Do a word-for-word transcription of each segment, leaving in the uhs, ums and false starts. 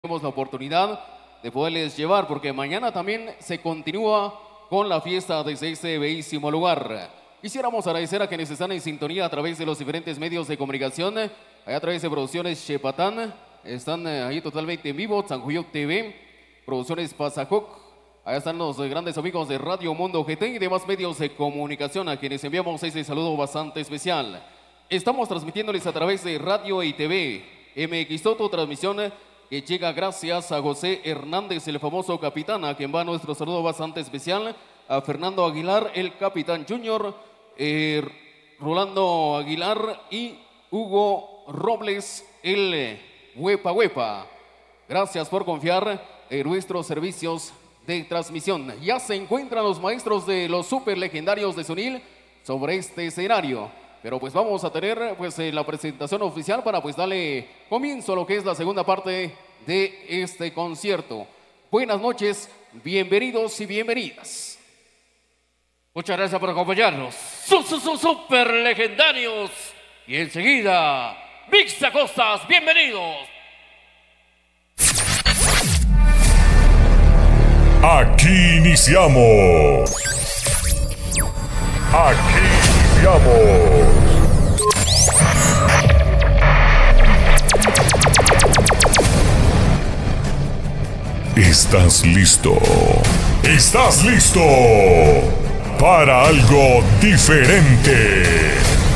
Tenemos la oportunidad de poderles llevar, porque mañana también se continúa con la fiesta desde este bellísimo lugar. Quisiéramos agradecer a quienes están en sintonía a través de los diferentes medios de comunicación, allá a través de Producciones Chepatán, están ahí totalmente en vivo, Sanjuyuk T V, Producciones Pasajoc, allá están los grandes amigos de Radio Mundo G T y demás medios de comunicación a quienes enviamos ese saludo bastante especial. Estamos transmitiéndoles a través de Radio y T V, M X Toto, transmisión que llega gracias a José Hernández, el famoso capitán, a quien va nuestro saludo bastante especial, a Fernando Aguilar, el capitán junior, eh, Rolando Aguilar y Hugo Robles, el Huepa Huepa. Gracias por confiar en nuestros servicios de transmisión. Ya se encuentran los maestros de los super legendarios de Sunil sobre este escenario. Pero pues vamos a tener pues eh, la presentación oficial para pues darle comienzo a lo que es la segunda parte de este concierto. Buenas noches, bienvenidos y bienvenidas. Muchas gracias por acompañarnos. Su, su, su, super legendarios. Y enseguida, Mixta Costas, bienvenidos. Aquí iniciamos. Aquí iniciamos. ¿Estás listo? ¿Estás listo para algo diferente?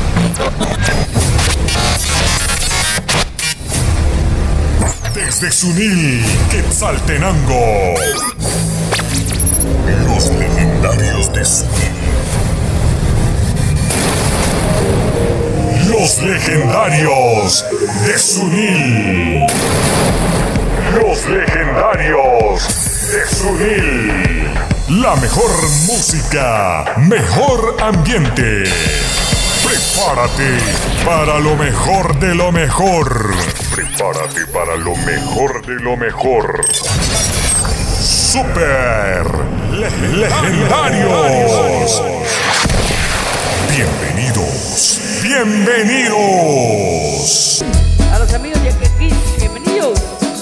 Desde Sunil, Quetzaltenango, los legendarios de Sunil. Los legendarios de Sunil. Los legendarios de Sunil. La mejor música, mejor ambiente. Prepárate para lo mejor de lo mejor. Prepárate para lo mejor de lo mejor. Super le legendarios. Bienvenidos, bienvenidos. A los amigos de aquí, bienvenidos.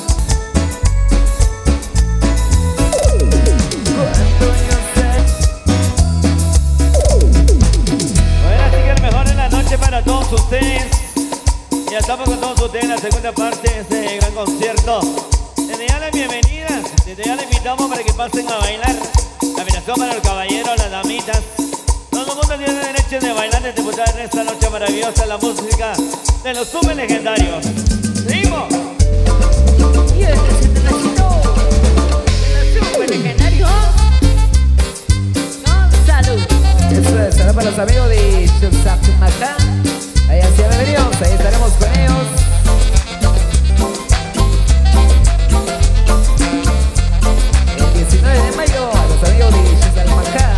Bueno, así que el mejor en la noche para todos ustedes. Ya estamos con todos ustedes en la segunda parte de este gran concierto. Desde ya la bienvenida, desde ya le invitamos para que pasen a bailar. La invitación para el caballero, las damitas. Todo el mundo tiene derecho de bailar, de disfrutar en esta noche maravillosa la música de los super legendarios. ¡Seguimos! Y el presentamiento de los super legendarios. Con salud. Eso es, será para los amigos de Xochimacán. Ahí así bienvenidos, ahí estaremos con ellos. El diecinueve de mayo, a los amigos de Xochimacán.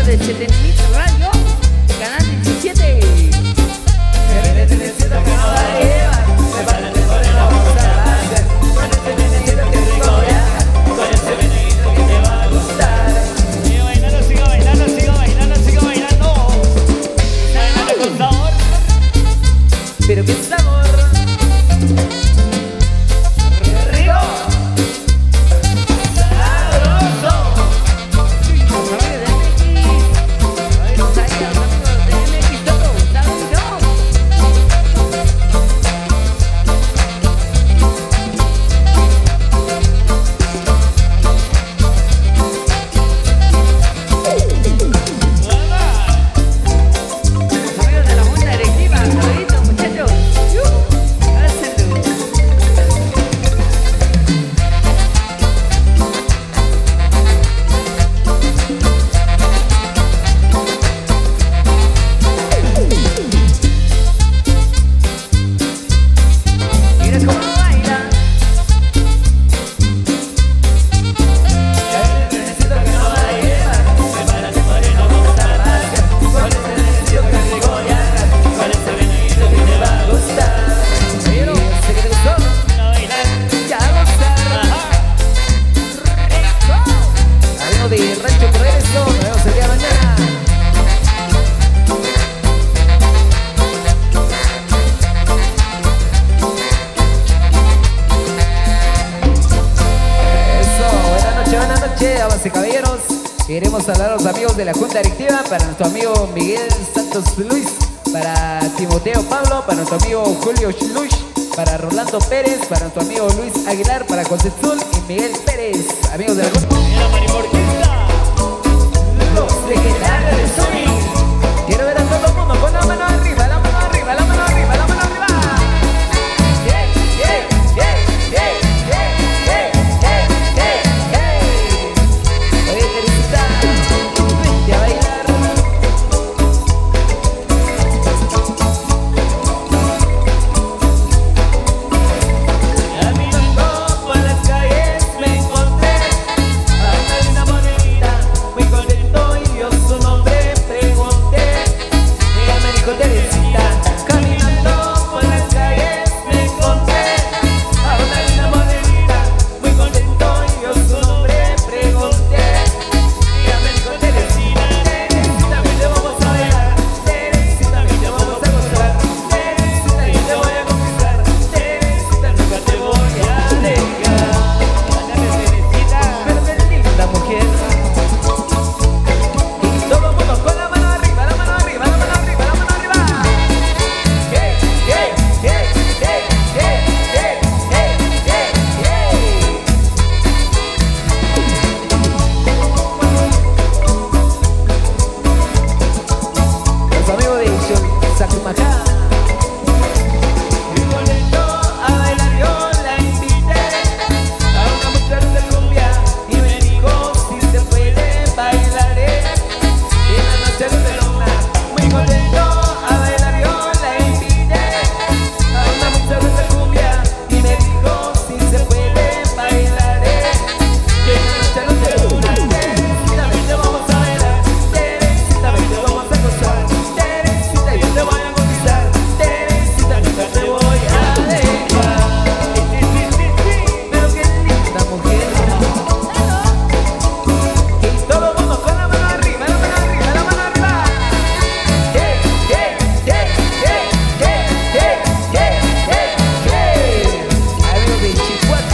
de Chetenit Radio, canal diecisiete. Se viene teneciendo que no va a llevar, prepárate por el vamos a hacer. Con este venecito que rico viaja, con este venecito que te va a gustar. Sigo bailando, sigo bailando, sigo bailando, sigo bailando. Bailando con sabor. Pero qué sabor. Rico. Sabroso. Los amigos de M X. Los amigos de M X, todo. Sabroso. Los amigos de la junta directiva, saluditos muchachos. Hácenlo. Mira cómo baila. Necesito que no va a llevar. Prepárate por el vamos a rascar. Con este venecito que rico viaja. Con este venecito que te va a gustar. Pero sé que te gustó. A bailar. Ya a gustar. Rico. Amigos de Rancho Progreso, nos vemos el día de mañana. Eso, buenas noches, buenas noches, damas y caballeros. Queremos hablar a los amigos de la Junta Directiva, para nuestro amigo Miguel Santos Luis, para Timoteo Pablo, para nuestro amigo Julio Schluch, para Rolando Pérez, para nuestro amigo Luis Aguilar, para Concepción y Miguel Pérez, amigos de la Junta. Mira, Mariporquista. Los legendarios de Sony. Quiero ver a todo el mundo con la mano arriba, la mano arriba, la mano arriba, la mano arriba. Yeah, yeah, yeah, yeah, yeah, yeah, yeah, yeah, yeah. Oye, Teresita, vente a bailar. Caminando por las calles me encontré a una linda morenita, muy contento y yo su nombre pregunté. Ella me dijo Teresita. Caminando por las calles me encontré a una linda morenita, muy contento y yo su nombre pregunté. Ella me dijo Teresita. Teresita, ven, te vamos a bailar. Teresita, ven, te vamos a gozar. Teresita, yo te voy a conquistar. Teresita, nunca te voy a dejar. Pero qué linda mujer. Y todo el mundo con la mano arriba, la mano arriba, la mano arriba, la mano arriba. Hey, hey, hey, hey, hey, hey, hey, hey, hey. Los amigos de Sacumacá. Muy contento a bailar yo la invité a una mujer de cumbia y me dijo si se puede bailaré en la noche de luna. Muy contento a bailar yo la invité a una mujer de cumbia y me dijo si se puede bailaré en la noche de luna. Teresita, ven, te vamos a bailar. Teresita, ven, te vamos a gozar. Teresita, yo te voy a conquistar. Teresita, nunca te voy a dejar. Pero qué linda mujer. Y todo el mundo con la mano arriba, la mano arriba, la mano arriba. Hey, hey, hey, hey, hey, hey, hey, hey, hey. Amigos de Chihuahua.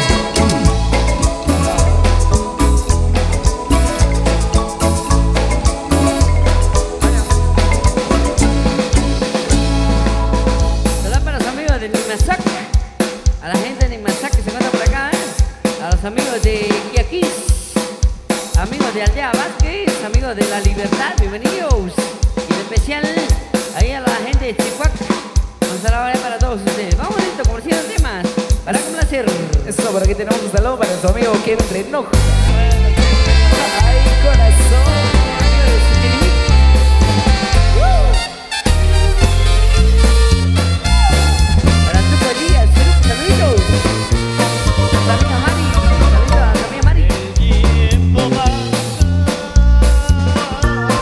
Saludos para los amigos de Nimasac, a la gente de Nimasac que se encuentra por acá, ¿eh? A los amigos de Quiaquís, amigos de Aldea Vázquez, amigos de La Libertad, bienvenidos. Y en especial ahí a la gente de Chihuahua, un saludo para todos ustedes. Vamos listo, como decían los temas, para complacer. Eso, por aquí tenemos un saludo para nuestro amigo Kevin Renoja. Ay, corazón, amigo de Chiquilimí. Para Tuco Díaz, saludos. La amiga Mari, saludos a la amiga Mari. El tiempo pasa.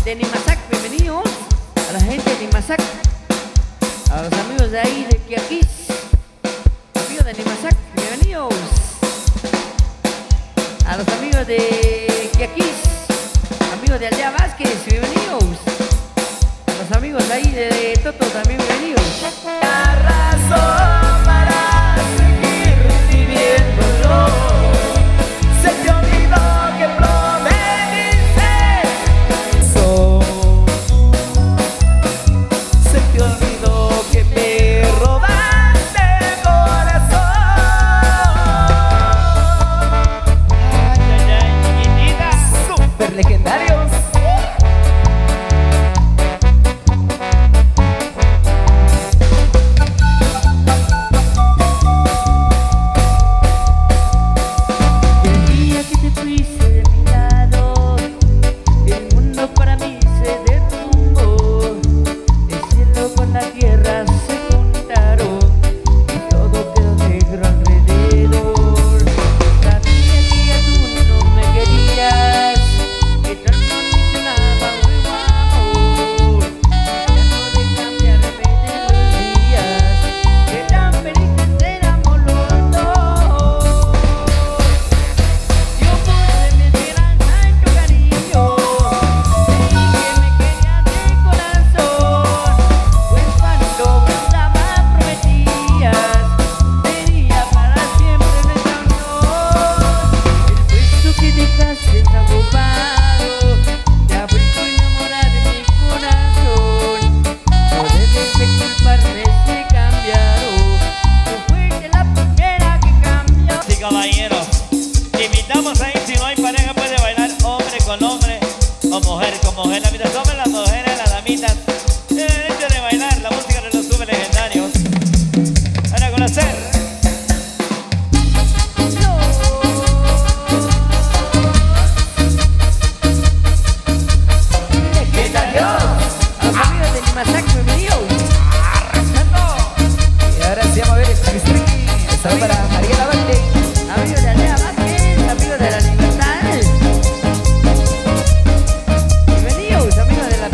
de Nimasac, bienvenidos. A la gente de Nimasac. A los amigos de ahí de Quiaquis. Amigos de Nimasac, bienvenidos. A los amigos de Quiaquis. Amigos de Aldea Vázquez, bienvenidos. A los amigos de ahí de Toto también bienvenidos. La razón para seguir viviéndolo. Se te olvidó que prometiste eso. Se te olvidó que me robaste el corazón. Ay, ay, ay, chiquitita. Super legendarios. El día que te fuiste de mi lado, el mundo para mí se derrumbó. El cielo con la tierra se juntaron y todo quedó negro alrededor. Sabía que ya tú no me querías, que tú no mencionabas nuevo amor. Tratando de cambiarme de los días, que tan felices éramos los dos. Yo puse mi esperanza en tu cariño, creí que me querías de corazón, pues cuando brindaba prometías, sería para siempre nuestra unión. El puesto que dejaste está ocupado, te ha vuelto a enamorar de mi corazón. No debes de culparme si he cambiado, tú fuiste la primera que cambió. Sí, caballeros, invitamos ahí, si no hay pareja puede bailar hombre con hombre o mujer con mujer. La vida sobre las mujeres, las damitas tienen derecho de bailar la música de los super legendarios. Para conocer Legendarios, a los amigos de Nimasac, bienvenidos. Y ahora sí vamos a ver este triqui. Esto para María Lavante, amigos de Aldea Vázquez, amigos de la Libertad. Bienvenidos, amigos de la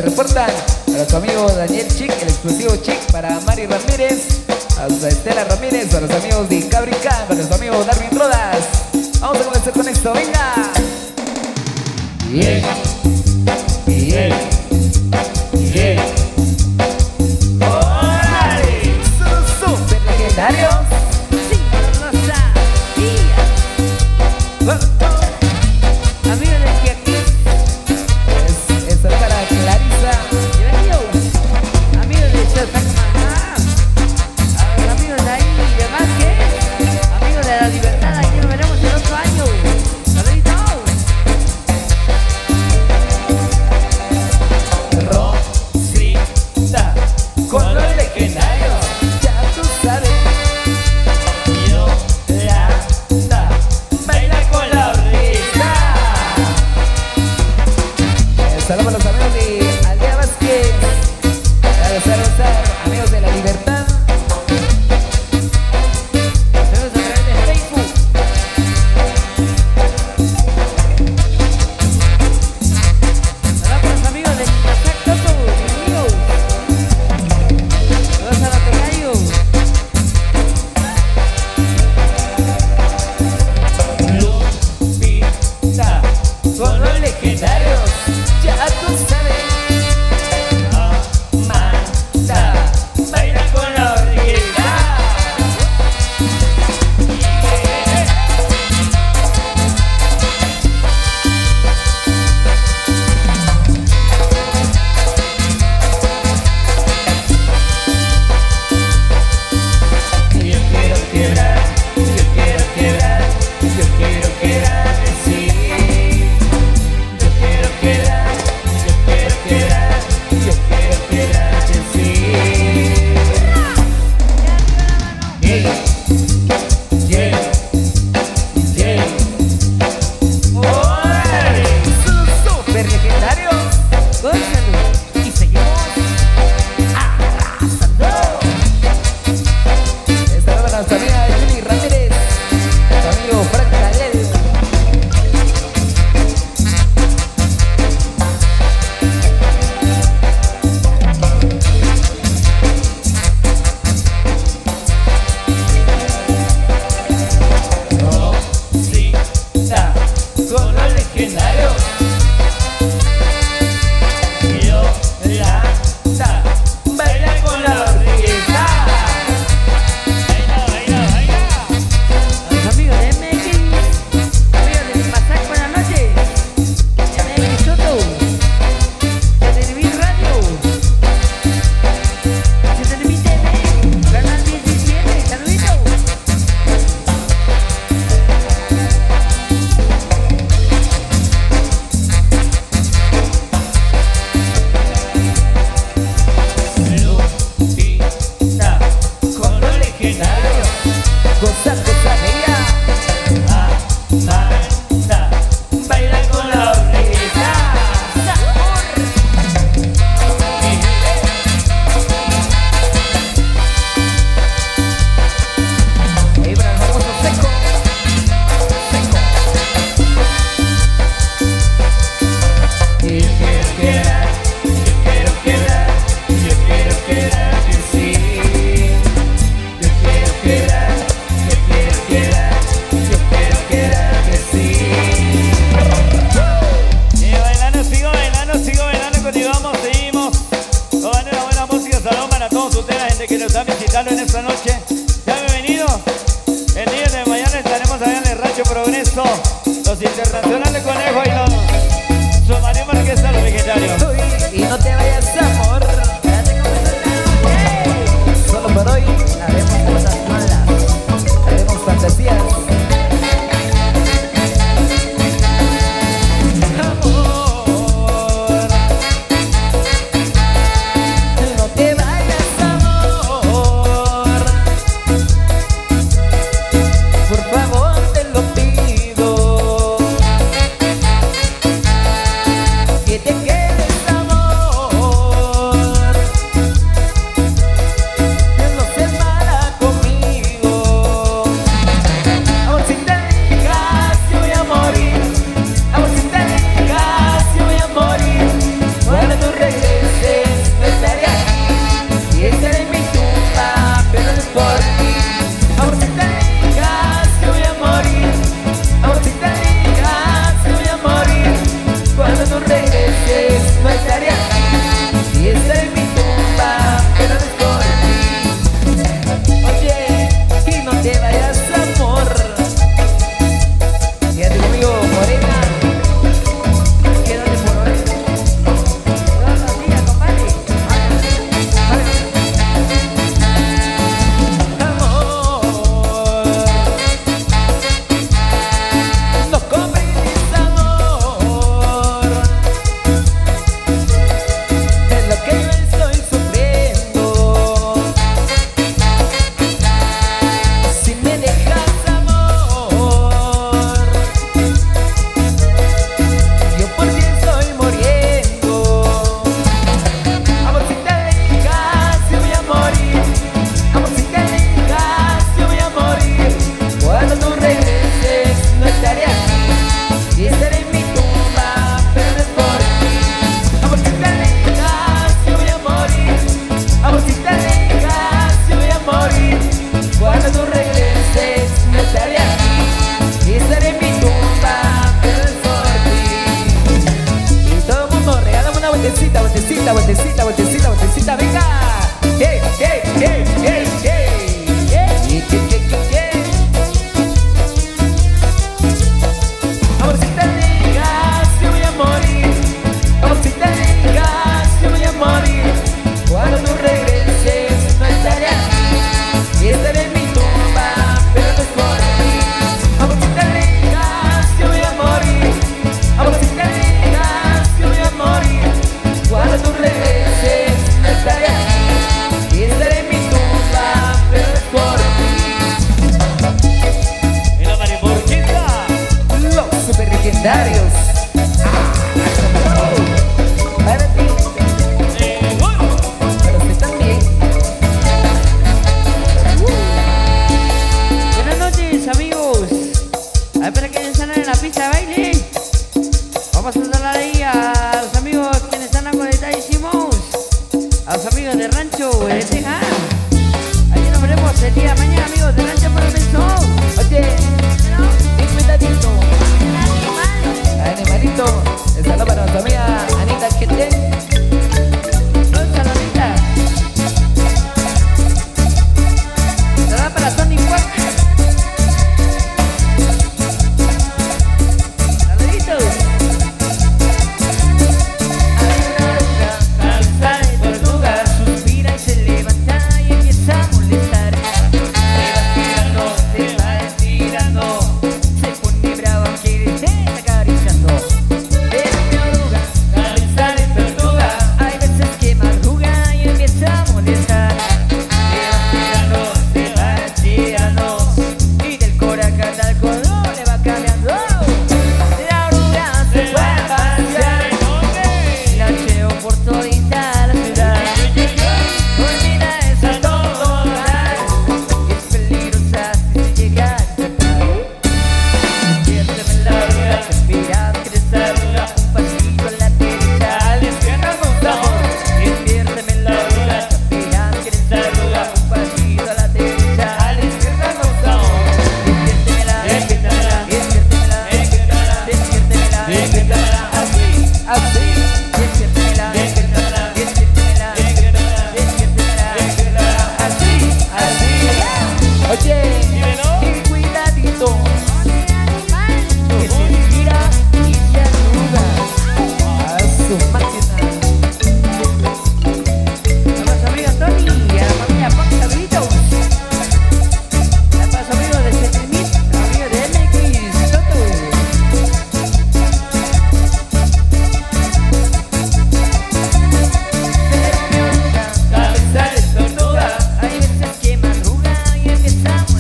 reportan. Para su amigo Daniel Chic, el exclusivo Chic. Para Mari Ramírez, a Estela Ramírez, para los amigos de Cabrica, para su amigo Darwin Rodas. Vamos a comenzar con esto, venga. Bien, bien, bien. ¡Órale! Son súper legendarios. Amigo de aquí, Es, es para Clarisa. bienvenido. Amigo de Chotacmacá. A los amigos de ahí y demás que. Amigos de la libertad, aquí nos veremos el otro año. Saluditos. Rosita, con los legendarios. Ya tú sabes. Yolanda, baila con la orquesta. Saludos a los amigos de Aldea Vázquez. A gozar, gozar, amigos de la libertad. Saludos a través de Facebook. Saludos a los amigos de Chimasac Toto. Bienvenidos. Saludos a los tocayos. Lupita, con los legendarios. Ya tú sabes. Amanda, baila con la orquesta. Yo quiero quebrar, yo quiero quebrar, yo quiero quebrar, sí. Yo quiero quebrar, yo quiero quebrar, yo quiero quebrar, sí. Hey, yeah, yeah. ¡Órale! ¡Son súper legendarios! Gózalo. Y seguimos ¡Arrasando! Esta nueva nuestra amiga Julie Ramírez, nuestro amigo Frank Calel. Rosita, con los legendarios. Yolanda, baila con la orquesta. Baila, baila, baila. a los amigos de M X. Amigos de Chimasac, buenas noches. M X Soto. De Televisa Radio. De Televisa T V. Canal diecisiete. Saluditos. Lupita, con los legendarios. Goza, goza, ella. Amanda, baila con la orquesta. Ahí para el famoso Seco. Seco. Yo quiero quedar, yo quiero quedar, yo quiero quedar, que sí. Yo quiero quedar, yo quiero quedar, yo quiero quedar, que sí. Sigo bailando, sigo bailando, sigo bailando, continuamos, seguimos. Tomando una buena música, salud para todos ustedes, la gente que nos está visitando en esta noche. Ya bienvenidos. El día de mañana estaremos allá en el Rancho Progreso. Los internacionales conejos y los sumaremos que están los vegetarios. Y no te vayas, amor. Quédate con nosotros. Solo por hoy haremos cosas malas, haremos fantasías. Amor, no te vayas, amor. Por favor, te lo pido.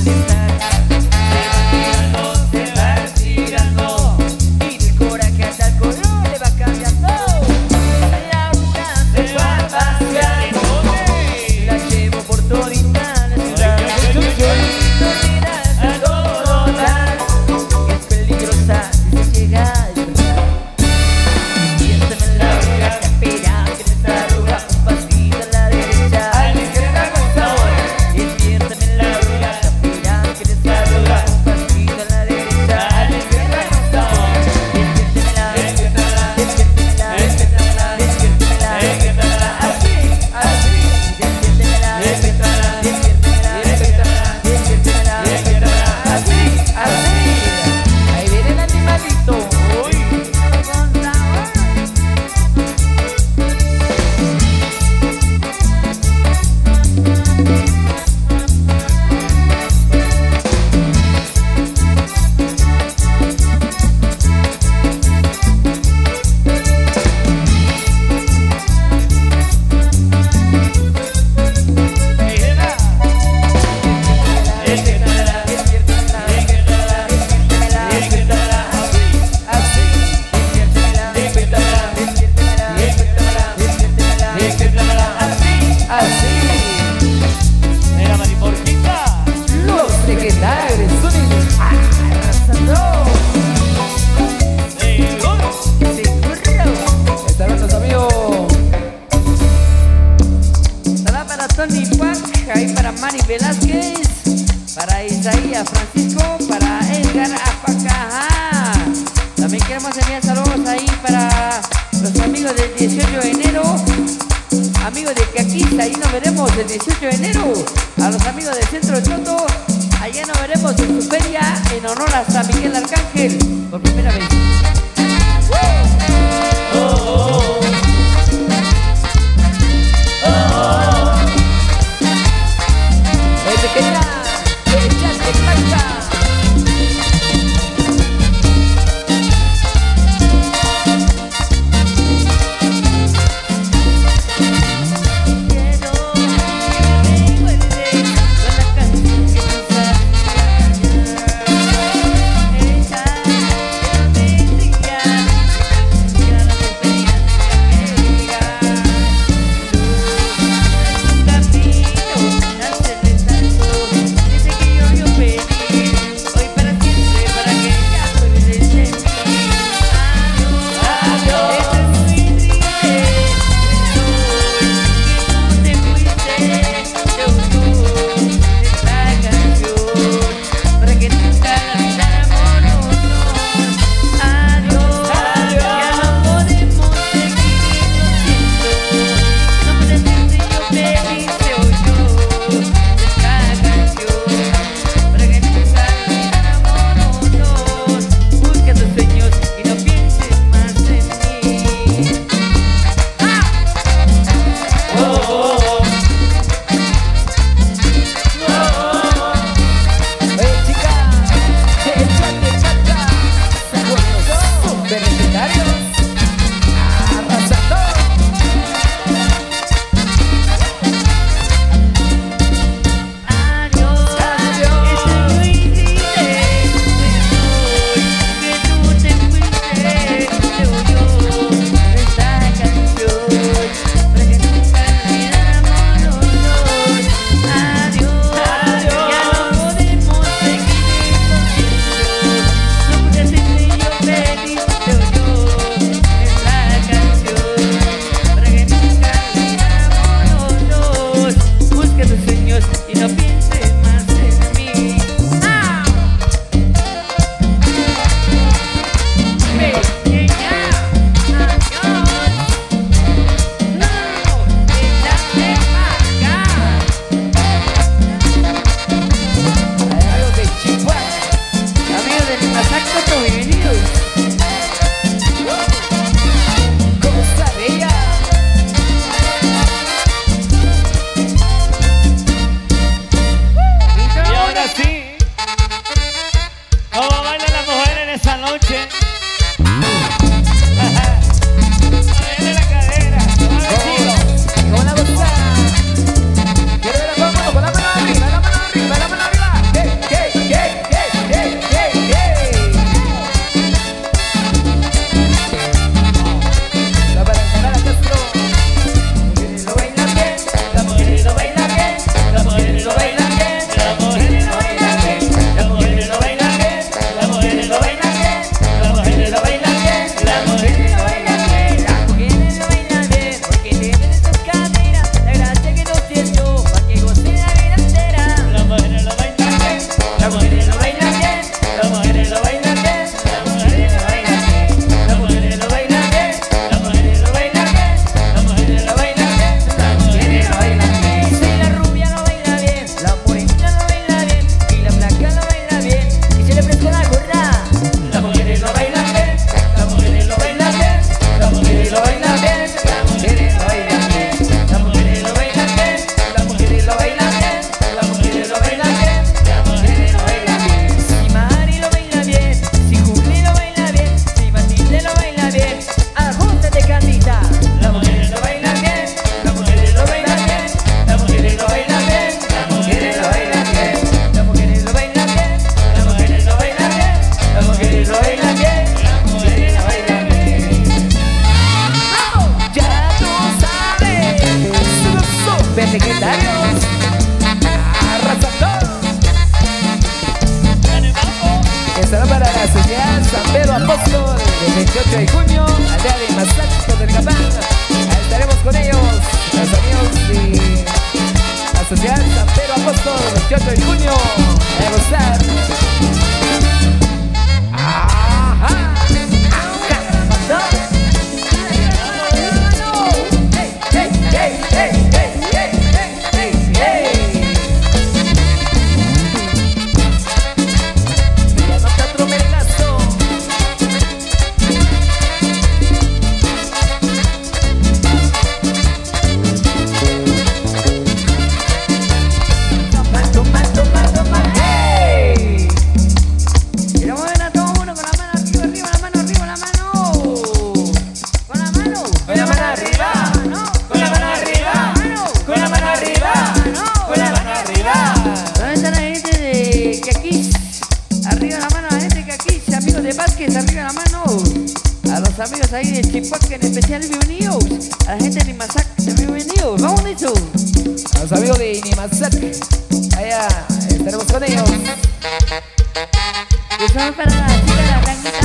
Camino, hacerle salto. San Pedro Apóstol, el veintiocho de junio, aldea de Mazac, Cotonicapán. Ahí estaremos con ellos, los amigos de la Sociedad San Pedro Apóstol, veintiocho de junio, a gozar. Ajá. Arriba la mano a los amigos ahí de Chipaque, en especial bienvenidos a la gente de Nimazac, bienvenidos, vamos a eso a los amigos de Nimazac, allá estaremos con ellos. Y son para la chica de la blanquita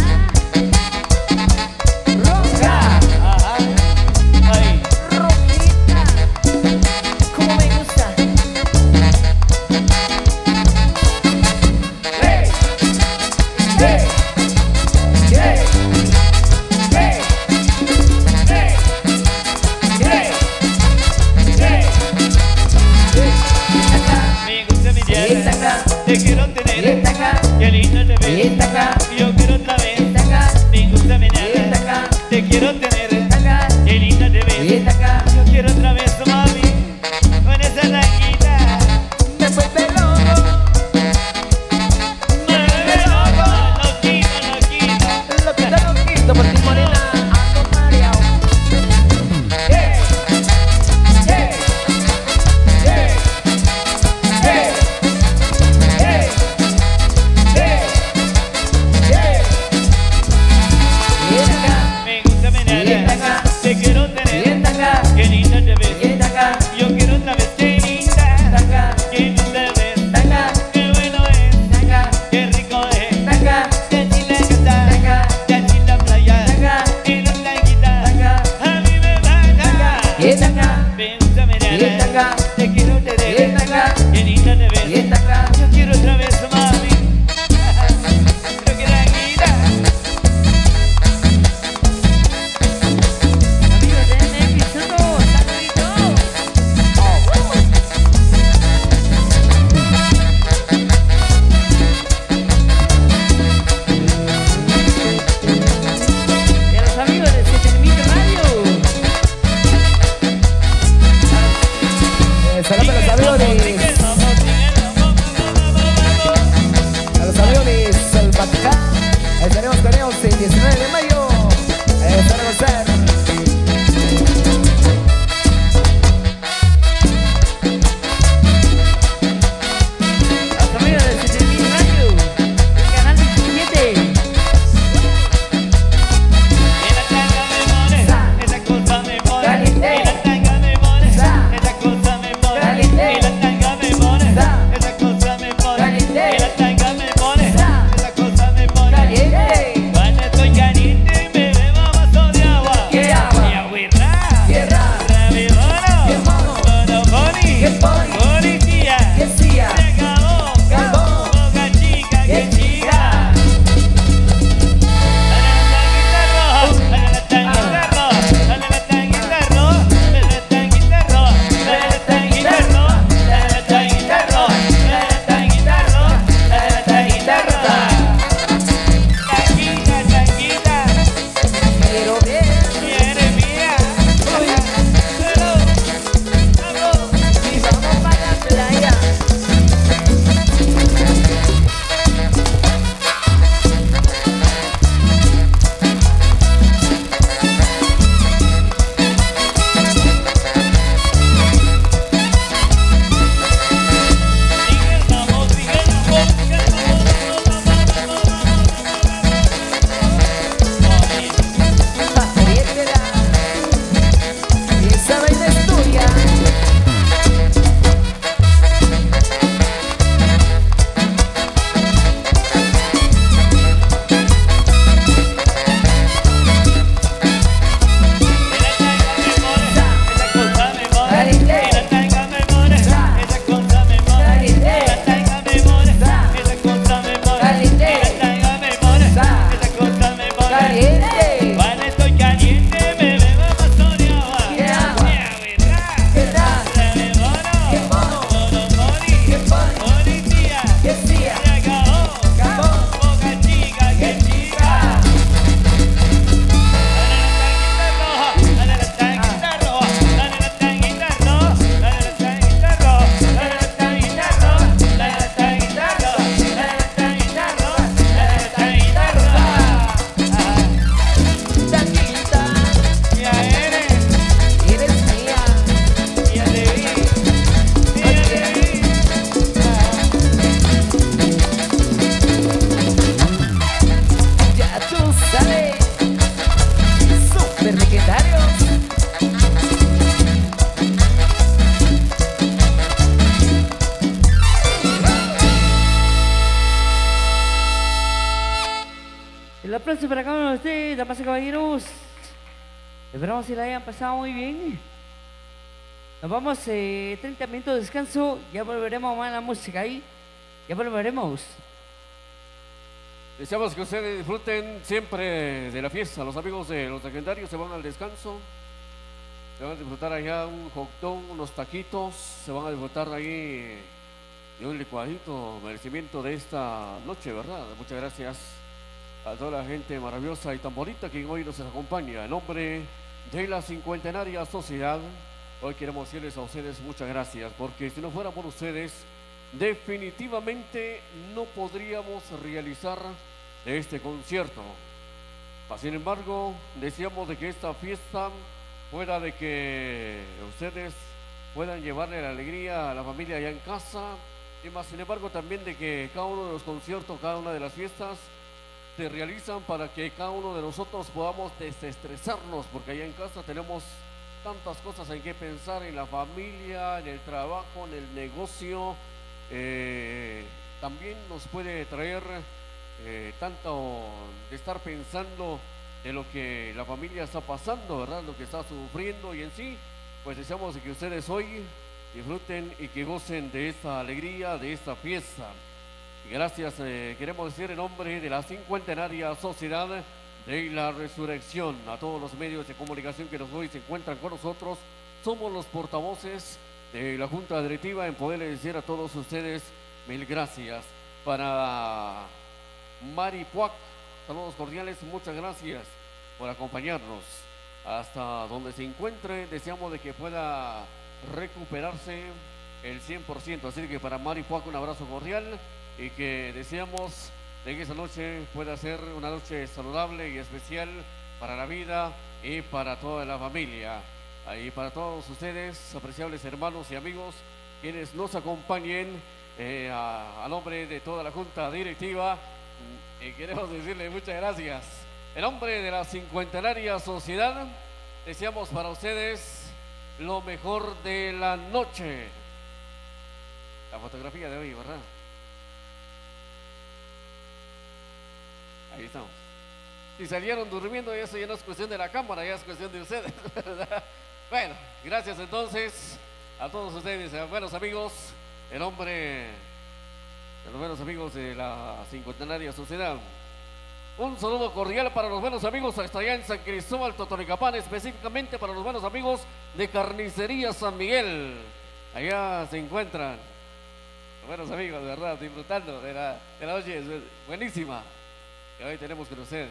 Roja, Ajá. Ahí. rojita, como me gusta. hey, hey. Hey, hey, hey, hey, hey, Me gusta mi Esta tierra, acá. te quiero tener, Esta acá. qué linda te ves, Esta acá. yo quiero otra vez, Esta acá. me gusta mi Esta tierra, acá. te quiero tener, Esta acá. qué linda te ves, Esta acá. yo quiero otra vez, mami, con esa blanquita, Me vuelve loco, me vuelve loco, loquito, loquito, loquito, loquito por ti morena, ando mareado. Hey, hey, hey, hey, hey, hey, hey. Esta acá. me gusta mi Esta nena, acá. te quiero tener, Esta acá. qué linda te ves, Esta acá. yo quiero otra vez, qué Esta linda, acá. qué linda ves, Esta acá. qué bueno es, Esta acá. qué rico es. Esta acá. Ya chila está, Taca. ya chila playa, Taca. y no la quita, Taca. a mí me mata. Esta acá. Piensa mirar, Y esta acá. te quiero tener, Y esta acá. qué linda te ves, Y esta acá. yo quiero otra vez, mami, pero que la quita. Amigos de M X uno, saluditos. Y a los amigos de Siete Mil Radio. Eh, Saludos a los amigos de, a los amigos de Salvatijá. Estaremos con ellos el diecinueve de mayo. Eh, Estaremos a A los amigos de Siete Mil Radio. El canal diecisiete. En la tanga me pones, esa cosa me pones, Caliente. en la tanga me pones, Sa. esa cosa me pones, Caliente. en la tanga me pones, Sa. esa cosa me pones, Caliente. en la tanga me pones, Sa. esa cosa me pones. Caliente. Cuando estoy caliente, El aplauso para cada uno de ustedes, damas y caballeros. Esperamos que la hayan pasado muy bien. Nos vamos eh, treinta minutos de descanso. Ya volveremos a la música ahí. Ya volveremos. Deseamos que ustedes disfruten siempre de la fiesta. Los amigos de los legendarios se van al descanso. Se van a disfrutar allá un hot dog, unos taquitos. Se van a disfrutar ahí de un licuadito, merecimiento de esta noche, ¿verdad? Muchas gracias a toda la gente maravillosa y tan bonita que hoy nos acompaña. En nombre de la cincuentenaria sociedad, hoy queremos decirles a ustedes muchas gracias, porque si no fuera por ustedes, definitivamente no podríamos realizar este concierto. Sin embargo, deseamos de que esta fiesta pueda de que ustedes puedan llevarle la alegría a la familia allá en casa, y más sin embargo también de que cada uno de los conciertos, cada una de las fiestas se realizan para que cada uno de nosotros podamos desestresarnos, porque allá en casa tenemos tantas cosas en que pensar, en la familia, en el trabajo, en el negocio. Eh, también nos puede traer eh, tanto de estar pensando de lo que la familia está pasando, ¿verdad? Lo que está sufriendo, y en sí, pues deseamos que ustedes hoy disfruten y que gocen de esta alegría, de esta fiesta. Y gracias, eh, queremos decir en nombre de la cincuentenaria sociedad de la resurrección, a todos los medios de comunicación que nos hoy se encuentran con nosotros. Somos los portavoces de la Junta Directiva en poderle decir a todos ustedes mil gracias. Para Mari Puac, saludos cordiales, muchas gracias por acompañarnos hasta donde se encuentre. Deseamos de que pueda recuperarse el cien por ciento, así que para Mari Puac un abrazo cordial, y que deseamos de que esa noche pueda ser una noche saludable y especial para la vida y para toda la familia. Y para todos ustedes, apreciables hermanos y amigos, quienes nos acompañen, eh, a, a nombre de toda la Junta Directiva, eh, queremos decirle muchas gracias. En nombre de la cincuentenaria sociedad, deseamos para ustedes lo mejor de la noche. La fotografía de hoy, ¿verdad? Ahí estamos. Si salieron durmiendo, eso ya no es cuestión de la cámara, ya es cuestión de ustedes, ¿verdad? Bueno, gracias entonces a todos ustedes, a buenos amigos, en nombre de los buenos amigos de la cincuentenaria sociedad. Un saludo cordial para los buenos amigos hasta allá en San Cristóbal, Totonicapán, específicamente para los buenos amigos de Carnicería San Miguel. Allá se encuentran los buenos amigos, de verdad, disfrutando de la, de la noche buenísima que hoy tenemos con ustedes.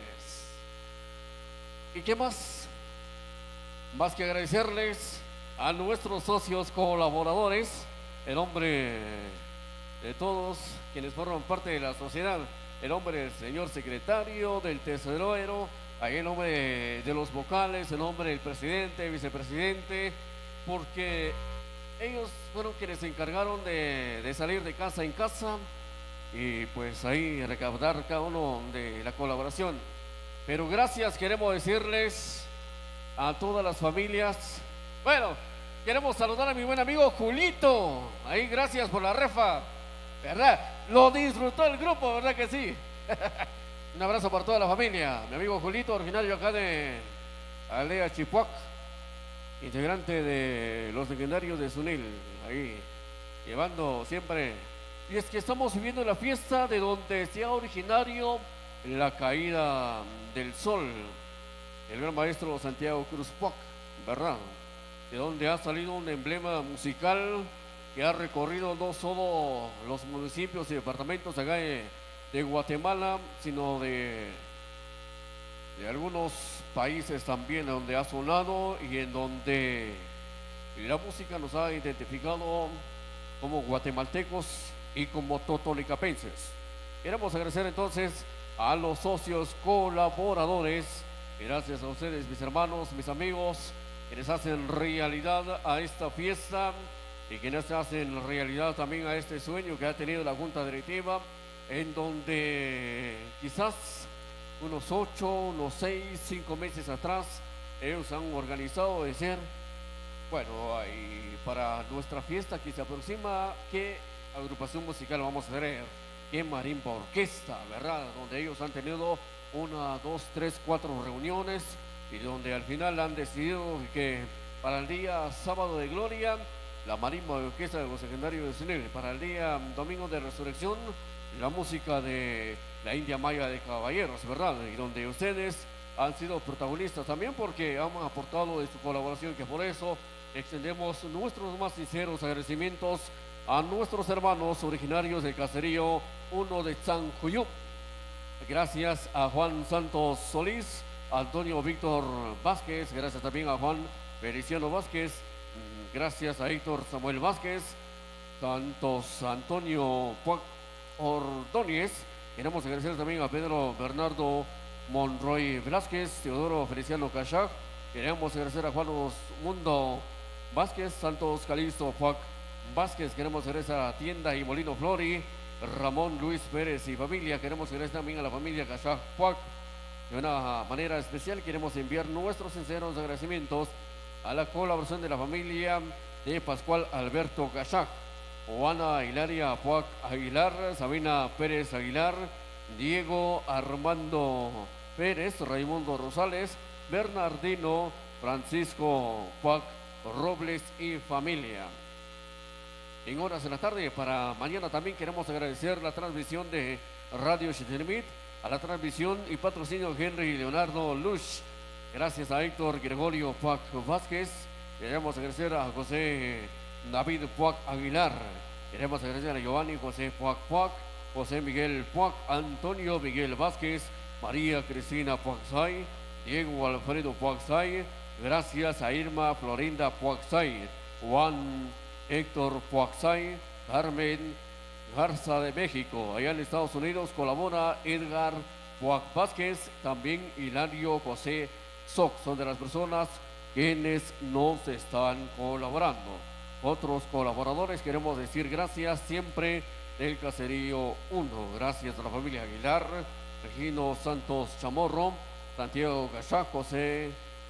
¿Y qué más? Más que agradecerles a nuestros socios colaboradores, en nombre de todos quienes forman parte de la sociedad, en nombre del señor secretario, del tesorero, ahí en nombre de, de los vocales, en nombre del presidente, vicepresidente, porque ellos fueron quienes se encargaron de, de salir de casa en casa y pues ahí recaudar cada uno de la colaboración. Pero gracias queremos decirles a todas las familias. Bueno, queremos saludar a mi buen amigo Julito. Ahí gracias por la refa, ¿verdad? Lo disfrutó el grupo, ¿verdad que sí? Un abrazo para toda la familia. Mi amigo Julito, originario acá de Aldea Chipuac, integrante de los legendarios de Sunil, ahí llevando siempre. Y es que estamos viviendo la fiesta de donde sea originario la caída del sol, el gran maestro Santiago Cruz Puac, ¿verdad? De donde ha salido un emblema musical que ha recorrido no solo los municipios y departamentos acá de, de Guatemala, sino de, de algunos países también donde ha sonado y en donde la música nos ha identificado como guatemaltecos y como totonicapenses. Queremos agradecer entonces a los socios colaboradores. Gracias a ustedes, mis hermanos, mis amigos, quienes hacen realidad a esta fiesta y quienes hacen realidad también a este sueño que ha tenido la Junta Directiva, en donde quizás unos ocho, unos seis, cinco meses atrás ellos han organizado de ser, bueno, y para nuestra fiesta que se aproxima, ¿qué agrupación musical vamos a tener? que Marimba Orquesta, ¿verdad? Donde ellos han tenido una, dos, tres, cuatro reuniones y donde al final han decidido que para el día sábado de gloria, la Marimba Orquesta de los Legendarios de Sunil, para el día domingo de resurrección, la música de la India Maya de Caballeros, ¿verdad? Y donde ustedes han sido protagonistas también porque han aportado de su colaboración, que por eso extendemos nuestros más sinceros agradecimientos a nuestros hermanos originarios del caserío uno de Chanjuyup. Gracias a Juan Santos Solís, Antonio Víctor Vázquez, gracias también a Juan Feliciano Vázquez, gracias a Héctor Samuel Vázquez, Santos Antonio Puac Ordóñez. Queremos agradecer también a Pedro Bernardo Monroy Velázquez, Teodoro Feliciano Cachac. Queremos agradecer a Juan Mundo Vázquez, Santos Calixto Puac Vázquez. Queremos agradecer a Tienda y Molino Flori, Ramón Luis Pérez y familia. Queremos agradecer también a la familia Cachac Puac. De una manera especial queremos enviar nuestros sinceros agradecimientos a la colaboración de la familia de Pascual Alberto Cachac, Juana Hilaria Puac Aguilar, Sabina Pérez Aguilar, Diego Armando Pérez, Raimundo Rosales, Bernardino Francisco Puac Robles y familia. En horas de la tarde, para mañana también queremos agradecer la transmisión de Radio Chetemit, a la transmisión y patrocinio de Henry Leonardo Lush. Gracias a Héctor Gregorio Puac Vázquez. Queremos agradecer a José David Puac Aguilar. Queremos agradecer a Giovanni José Puac Puac, José Miguel Puac, Antonio Miguel Vázquez, María Cristina Puacsay, Diego Alfredo Puacsay. Gracias a Irma Florinda Puacsay, Juan Héctor Puacsay, Carmen Garza de México. Allá en Estados Unidos colabora Edgar Puac Vázquez, también Hilario José Soc. Son de las personas quienes nos están colaborando. Otros colaboradores queremos decir gracias siempre del Caserío uno. Gracias a la familia Aguilar, Regino Santos Chamorro, Santiago Cachac, José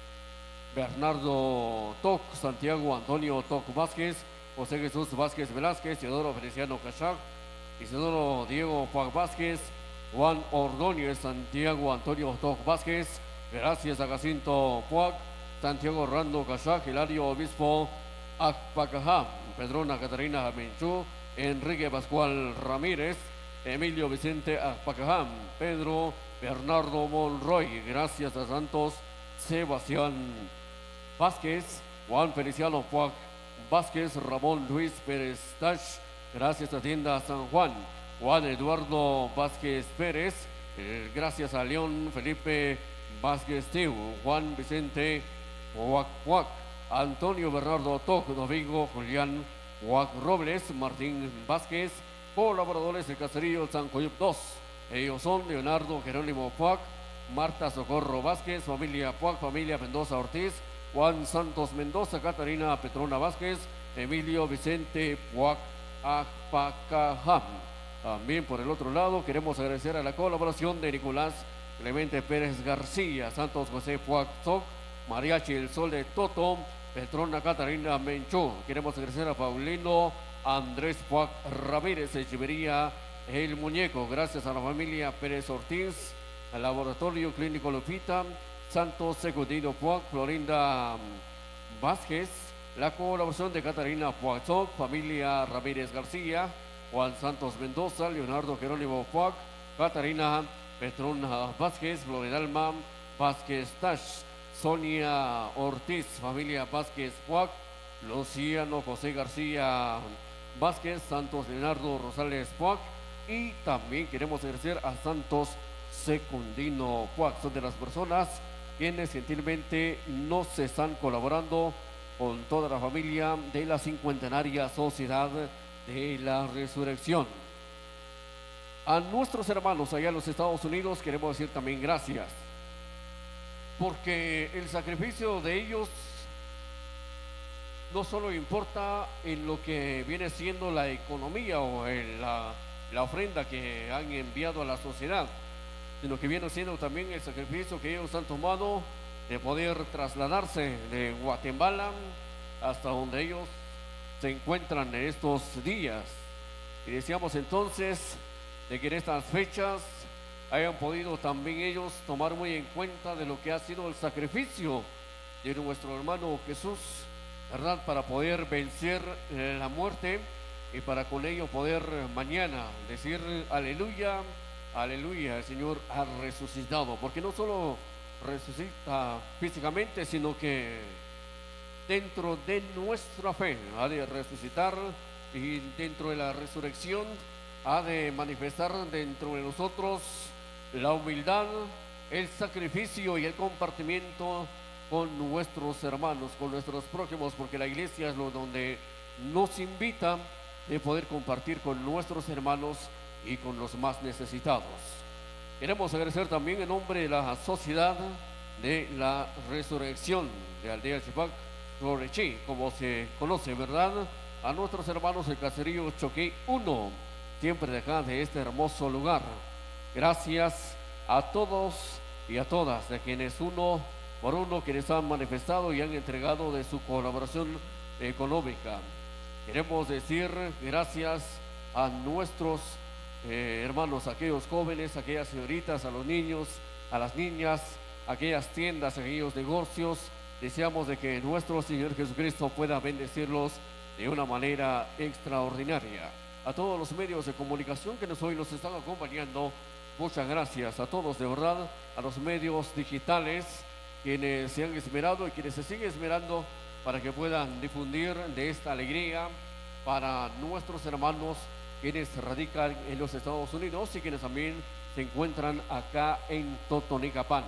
Bernardo Toc, Santiago Antonio Toc Vázquez, José Jesús Vázquez Velázquez, Teodoro Feliciano Cachac, Isidoro Diego Puac Vázquez, Juan Ordóñez, Santiago Antonio Toc Vázquez. Gracias a Jacinto Puac, Santiago Orlando Cachac, Hilario Obispo Acpacajá, Pedrona Catarina Menchú, Enrique Pascual Ramírez, Emilio Vicente Acpacajá, Pedro Bernardo Monroy. Gracias a Santos Sebastián Vázquez, Juan Feliciano Puac Vázquez, Ramón Luis Pérez Tach. Gracias a Tienda San Juan, Juan Eduardo Vázquez Pérez. Eh, gracias a León Felipe Vázquez Tiu, Juan Vicente Puac Puac, Antonio Bernardo Toc, Domingo Julián Puac Robles, Martín Vázquez. Colaboradores del Caserío Chanjuyup dos. Ellos son Leonardo Jerónimo Puac, Marta Socorro Vázquez, familia Puac, familia Mendoza Ortiz, Juan Santos Mendoza, Catarina Petrona Vázquez, Emilio Vicente Puac Acpacajam. También por el otro lado queremos agradecer a la colaboración de Nicolás Clemente Pérez García, Santos José Puac Soc, Mariachi El Sol de Toto, Petrona Catarina Menchú. Queremos agradecer a Paulino Andrés Puac Ramírez, Echevería El Muñeco. Gracias a la familia Pérez Ortiz, al Laboratorio Clínico Lupita, Santos Secundino Puac, Florinda Vázquez. La colaboración de Catarina Puac Soc, familia Ramírez García, Juan Santos Mendoza, Leonardo Jerónimo Puac, Catarina Petrona Vázquez, Floridalma Vázquez Tach, Sonia Ortiz, familia Vázquez Puac, Luciano José García Vázquez, Santos Leonardo Rosales Puac. Y también queremos agradecer a Santos Secundino Puac. Son de las personas quienes gentilmente nos están colaborando con toda la familia de la cincuentenaria Sociedad de la Resurrección. A nuestros hermanos allá en los Estados Unidos queremos decir también gracias, porque el sacrificio de ellos no solo importa en lo que viene siendo la economía o en la, la ofrenda que han enviado a la sociedad, sino que viene siendo también el sacrificio que ellos han tomado de poder trasladarse de Guatemala hasta donde ellos se encuentran en estos días. Y deseamos entonces de que en estas fechas hayan podido también ellos tomar muy en cuenta de lo que ha sido el sacrificio de nuestro hermano Jesús, ¿verdad? Para poder vencer eh, la muerte y para con ello poder mañana decir aleluya, aleluya, el Señor ha resucitado, porque no solo resucita físicamente, sino que dentro de nuestra fe ha de resucitar, y dentro de la resurrección ha de manifestar dentro de nosotros la humildad, el sacrificio y el compartimiento con nuestros hermanos, con nuestros prójimos, porque la iglesia es lo donde nos invita de poder compartir con nuestros hermanos y con los más necesitados. Queremos agradecer también en nombre de la Sociedad de la Resurrección de Aldea Chipac, Florechí, como se conoce, ¿verdad? A nuestros hermanos del caserío Choquí uno, siempre de acá, de este hermoso lugar. Gracias a todos y a todas, de quienes uno por uno, quienes han manifestado y han entregado de su colaboración económica. Queremos decir gracias a nuestros eh, hermanos, aquellos jóvenes, aquellas señoritas, a los niños, a las niñas, aquellas tiendas, aquellos negocios. Deseamos de que nuestro Señor Jesucristo pueda bendecirlos de una manera extraordinaria. A todos los medios de comunicación que nos hoy nos están acompañando, muchas gracias a todos, de verdad, a los medios digitales, quienes se han esmerado y quienes se siguen esmerando para que puedan difundir de esta alegría para nuestros hermanos quienes radican en los Estados Unidos y quienes también se encuentran acá en Totonicapán.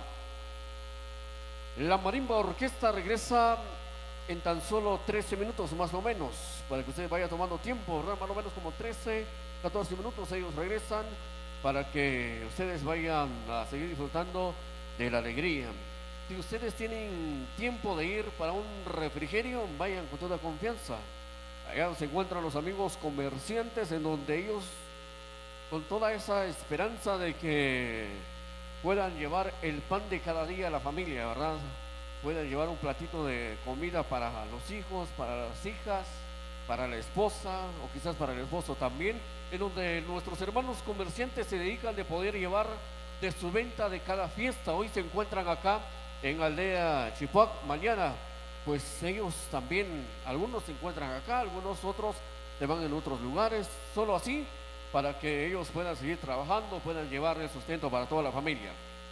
La Marimba Orquesta regresa en tan solo trece minutos más o menos, para que usted vaya tomando tiempo, ¿verdad? Más o menos como trece, catorce minutos ellos regresan para que ustedes vayan a seguir disfrutando de la alegría. Si ustedes tienen tiempo de ir para un refrigerio, vayan con toda confianza. Allá se encuentran los amigos comerciantes, en donde ellos, con toda esa esperanza de que puedan llevar el pan de cada día a la familia, ¿verdad? Puedan llevar un platito de comida para los hijos, para las hijas, para la esposa o quizás para el esposo también, en donde nuestros hermanos comerciantes se dedican de poder llevar de su venta de cada fiesta. Hoy se encuentran acá en Aldea Chipac, mañana pues ellos también, algunos se encuentran acá, algunos otros se van en otros lugares, solo así para que ellos puedan seguir trabajando, puedan llevar el sustento para toda la familia.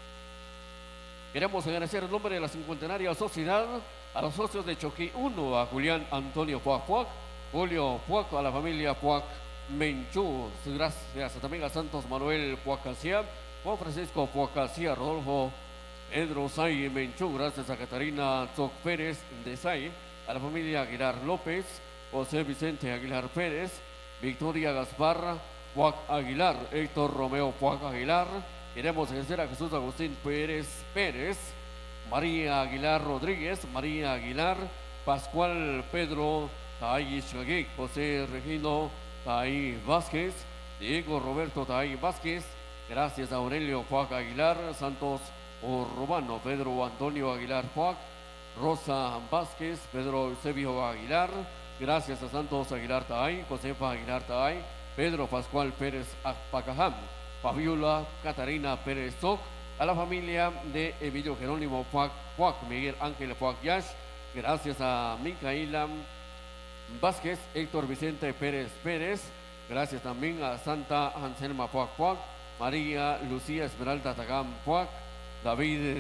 Queremos agradecer en nombre de la cincuentenaria sociedad a los socios de Choquí uno, a Julián Antonio Puac Puac, Julio Puac, a la familia Puac Menchú, gracias también a Santos Manuel Puacacía, Juan Francisco Puacacía, Rodolfo Pedro Say Menchú, gracias a Catarina Zoc Pérez de Say, a la familia Aguilar López, José Vicente Aguilar Pérez, Victoria Gaspar Puac Aguilar, Héctor Romeo Puac Aguilar. Queremos agradecer a Jesús Agustín Pérez Pérez, María Aguilar Rodríguez, María Aguilar, Pascual Pedro Taí Chagué, José Regino Taí Vázquez, Diego Roberto Taí Vázquez, gracias a Aurelio Puac Aguilar, Santos Urbano, Pedro Antonio Aguilar Puac, Rosa Vázquez, Pedro Eusebio Aguilar, gracias a Santos Aguilar Taay, Josefa Aguilar Taay, Pedro Pascual Pérez Pacajam, Fabiola Catarina Pérez Zoc, a la familia de Emilio Jerónimo Puac Puac, Miguel Ángel Puac Yash, gracias a Micaela Vázquez, Héctor Vicente Pérez Pérez, gracias también a Santa Anselma Puac Puac, María Lucía Esmeralda Tagam Puac, David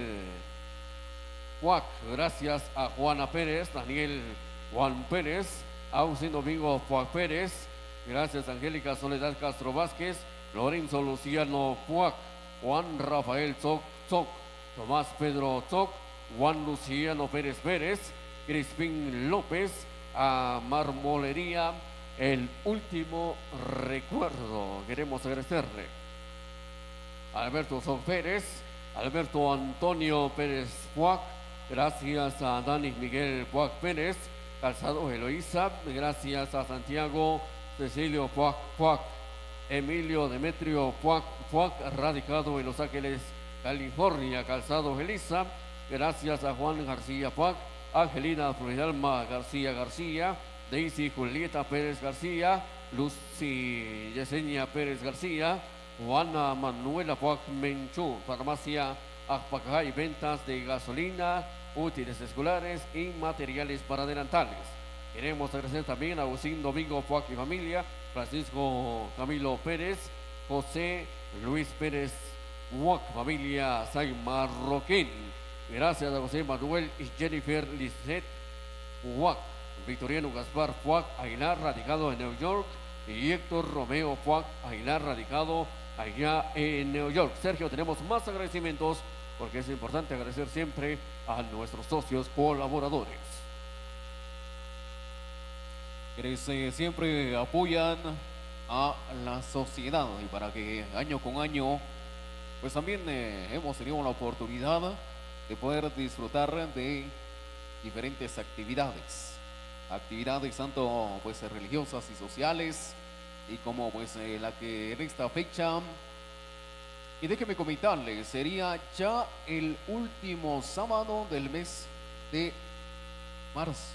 Puac, gracias a Juana Pérez, Daniel Juan Pérez, Agustín Domingo Puac Pérez, gracias a Angélica Soledad Castro Vázquez, Lorenzo Luciano Puac, Juan Rafael Zoc Zoc, Tomás Pedro Zoc, Juan Luciano Pérez Pérez, Crispín López, a Marmolería El Último Recuerdo. Queremos agradecerle a Alberto Zoc Pérez, Alberto Antonio Pérez Puac, gracias a Dani Miguel Puac Pérez, Calzado Eloísa, gracias a Santiago Cecilio Puac Puac, Emilio Demetrio Puac Puac, radicado en Los Ángeles, California, Calzado Elisa, gracias a Juan García Puac, Angelina Floridalma García García, Daisy Julieta Pérez García, Lucy Yesenia Pérez García, Juana Manuela Puac Menchú, Farmacia Ajpacay, ventas de gasolina, útiles escolares y materiales para adelantales. Queremos agradecer también a Agustín Domingo Puac y familia, Francisco Camilo Pérez, José Luis Pérez Puac, familia San Marroquín. Gracias a José Manuel y Jennifer Lisset Puac, Victoriano Gaspar Puac Aguilar, radicado en New York, y Héctor Romeo Puac Aguilar, radicado allá en New York. Sergio, tenemos más agradecimientos porque es importante agradecer siempre a nuestros socios colaboradores. Quienes eh, siempre apoyan a la sociedad y para que año con año pues también eh, hemos tenido la oportunidad de poder disfrutar de diferentes actividades, actividades tanto pues religiosas y sociales y como pues eh, la que en esta fecha, y déjeme comentarles, sería ya el último sábado del mes de marzo.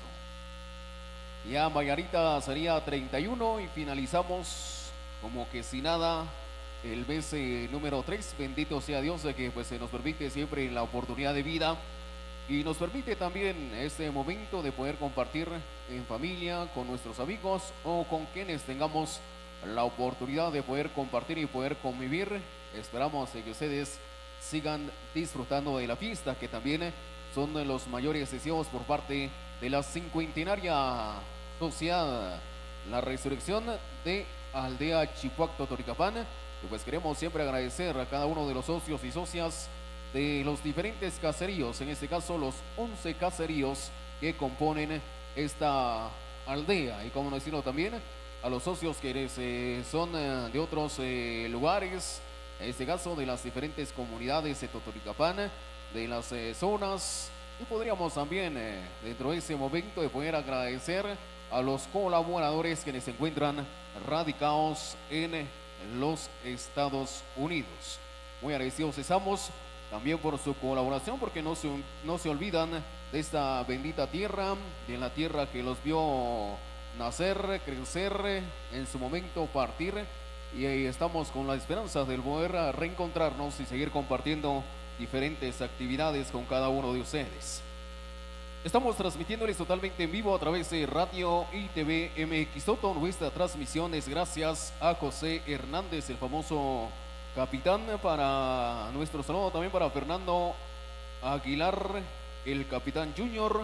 Ya mañanita sería treinta y uno y finalizamos como que sin nada el mes eh, número tres. Bendito sea Dios de que pues se nos permite siempre la oportunidad de vida y nos permite también este momento de poder compartir en familia, con nuestros amigos o con quienes tengamos la oportunidad de poder compartir y poder convivir. Esperamos que ustedes sigan disfrutando de la fiesta, que también son de los mayores deseos por parte de la cincuentenaria Sociedad La Resurrección de Aldea Chipuac Totoricapán. Y pues queremos siempre agradecer a cada uno de los socios y socias de los diferentes caseríos, en este caso los once caseríos que componen esta aldea, y como no decirlo también a los socios que eh, son eh, de otros eh, lugares, en este caso de las diferentes comunidades de Totoricapán, de las eh, zonas, y podríamos también eh, dentro de ese momento de poder agradecer a los colaboradores que se encuentran radicados en los Estados Unidos. Muy agradecidos estamos también por su colaboración, porque no se, no se olvidan de esta bendita tierra, de la tierra que los vio nacer, crecer, en su momento partir, y ahí estamos con la esperanza de poder reencontrarnos y seguir compartiendo diferentes actividades con cada uno de ustedes. Estamos transmitiéndoles totalmente en vivo a través de Radio y T V M X Toto. Nuestra transmisión es gracias a José Hernández, el famoso capitán. Para nuestro saludo también para Fernando Aguilar, el capitán junior,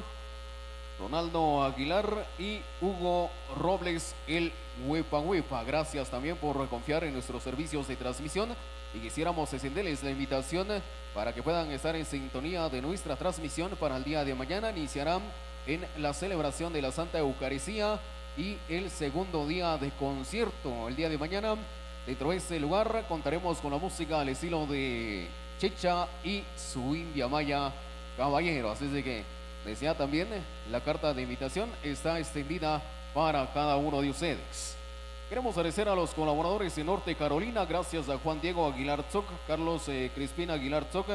Ronaldo Aguilar y Hugo Robles, el Huepa Huepa. Gracias también por confiar en nuestros servicios de transmisión, y quisiéramos extenderles la invitación para que puedan estar en sintonía de nuestra transmisión para el día de mañana. Iniciarán en la celebración de la Santa Eucaristía y el segundo día de concierto. El día de mañana, dentro de este lugar, contaremos con la música al estilo de Checha y su India Maya Caballero. Así es de que desea también la carta de invitación está extendida para cada uno de ustedes. Queremos agradecer a los colaboradores de Norte Carolina, gracias a Juan Diego Aguilar Zoc, Carlos eh, Crispín Aguilar Zoc,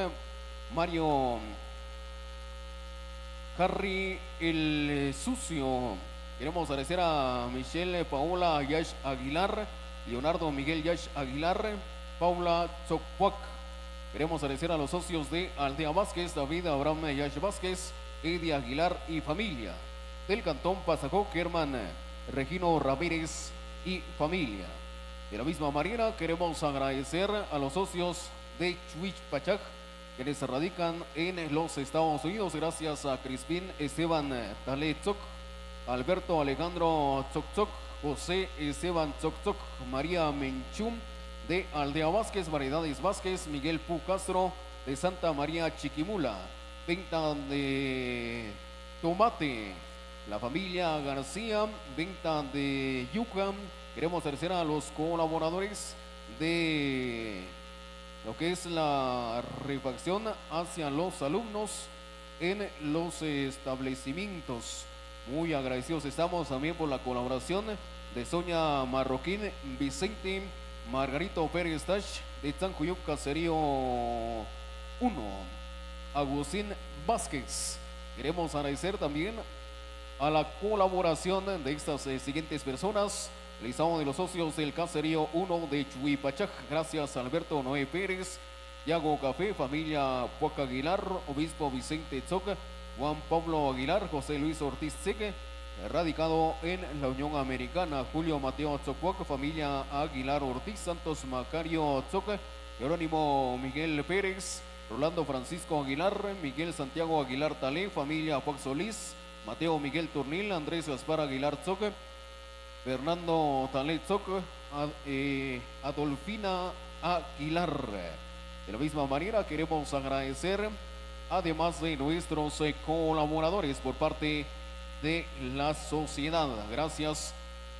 Mario Harry el Sucio. Queremos agradecer a Michelle Paola Yash Aguilar, Leonardo Miguel Yash Aguilar, Paula Zocpuac. Queremos agradecer a los socios de Aldea Vázquez, David Abraham Yash Vázquez, Eddie Aguilar y familia. Del Cantón Pasajó, Germán Regino Ramírez y familia. De la misma manera, queremos agradecer a los socios de Chuich Pachaj, quienes se radican en los Estados Unidos. Gracias a Crispín Esteban Taletzoc, Alberto Alejandro Tzoczoc, José Esteban Tzoczoc, María Menchum de Aldea Vázquez, Variedades Vázquez, Miguel Pu Castro de Santa María Chiquimula, venta de tomate, la familia García, venta de yuca. Queremos agradecer a los colaboradores de lo que es la refacción hacia los alumnos en los establecimientos. Muy agradecidos estamos también por la colaboración de Soña Marroquín, Vicente Margarito Pérez Tash de Tanjuyuc Caserío uno, Agustín Vázquez. Queremos agradecer también a la colaboración de estas eh, siguientes personas: Listado de los socios del caserío uno de Chuipachaj, gracias a Alberto Noé Pérez, Yago Café, familia Puaca Aguilar, obispo Vicente Tzoca, Juan Pablo Aguilar, José Luis Ortiz Seque, radicado en la Unión Americana, Julio Mateo Tzocuac, familia Aguilar Ortiz, Santos Macario Tzoca, Jerónimo Miguel Pérez, Rolando Francisco Aguilar, Miguel Santiago Aguilar Talé, familia Juan Solís, Mateo Miguel Turnil, Andrés Gaspar Aguilar Tzoca, Fernando Talé Tzoca, Ad, eh, Adolfina Aguilar. De la misma manera queremos agradecer, además de nuestros eh, colaboradores por parte de la sociedad, gracias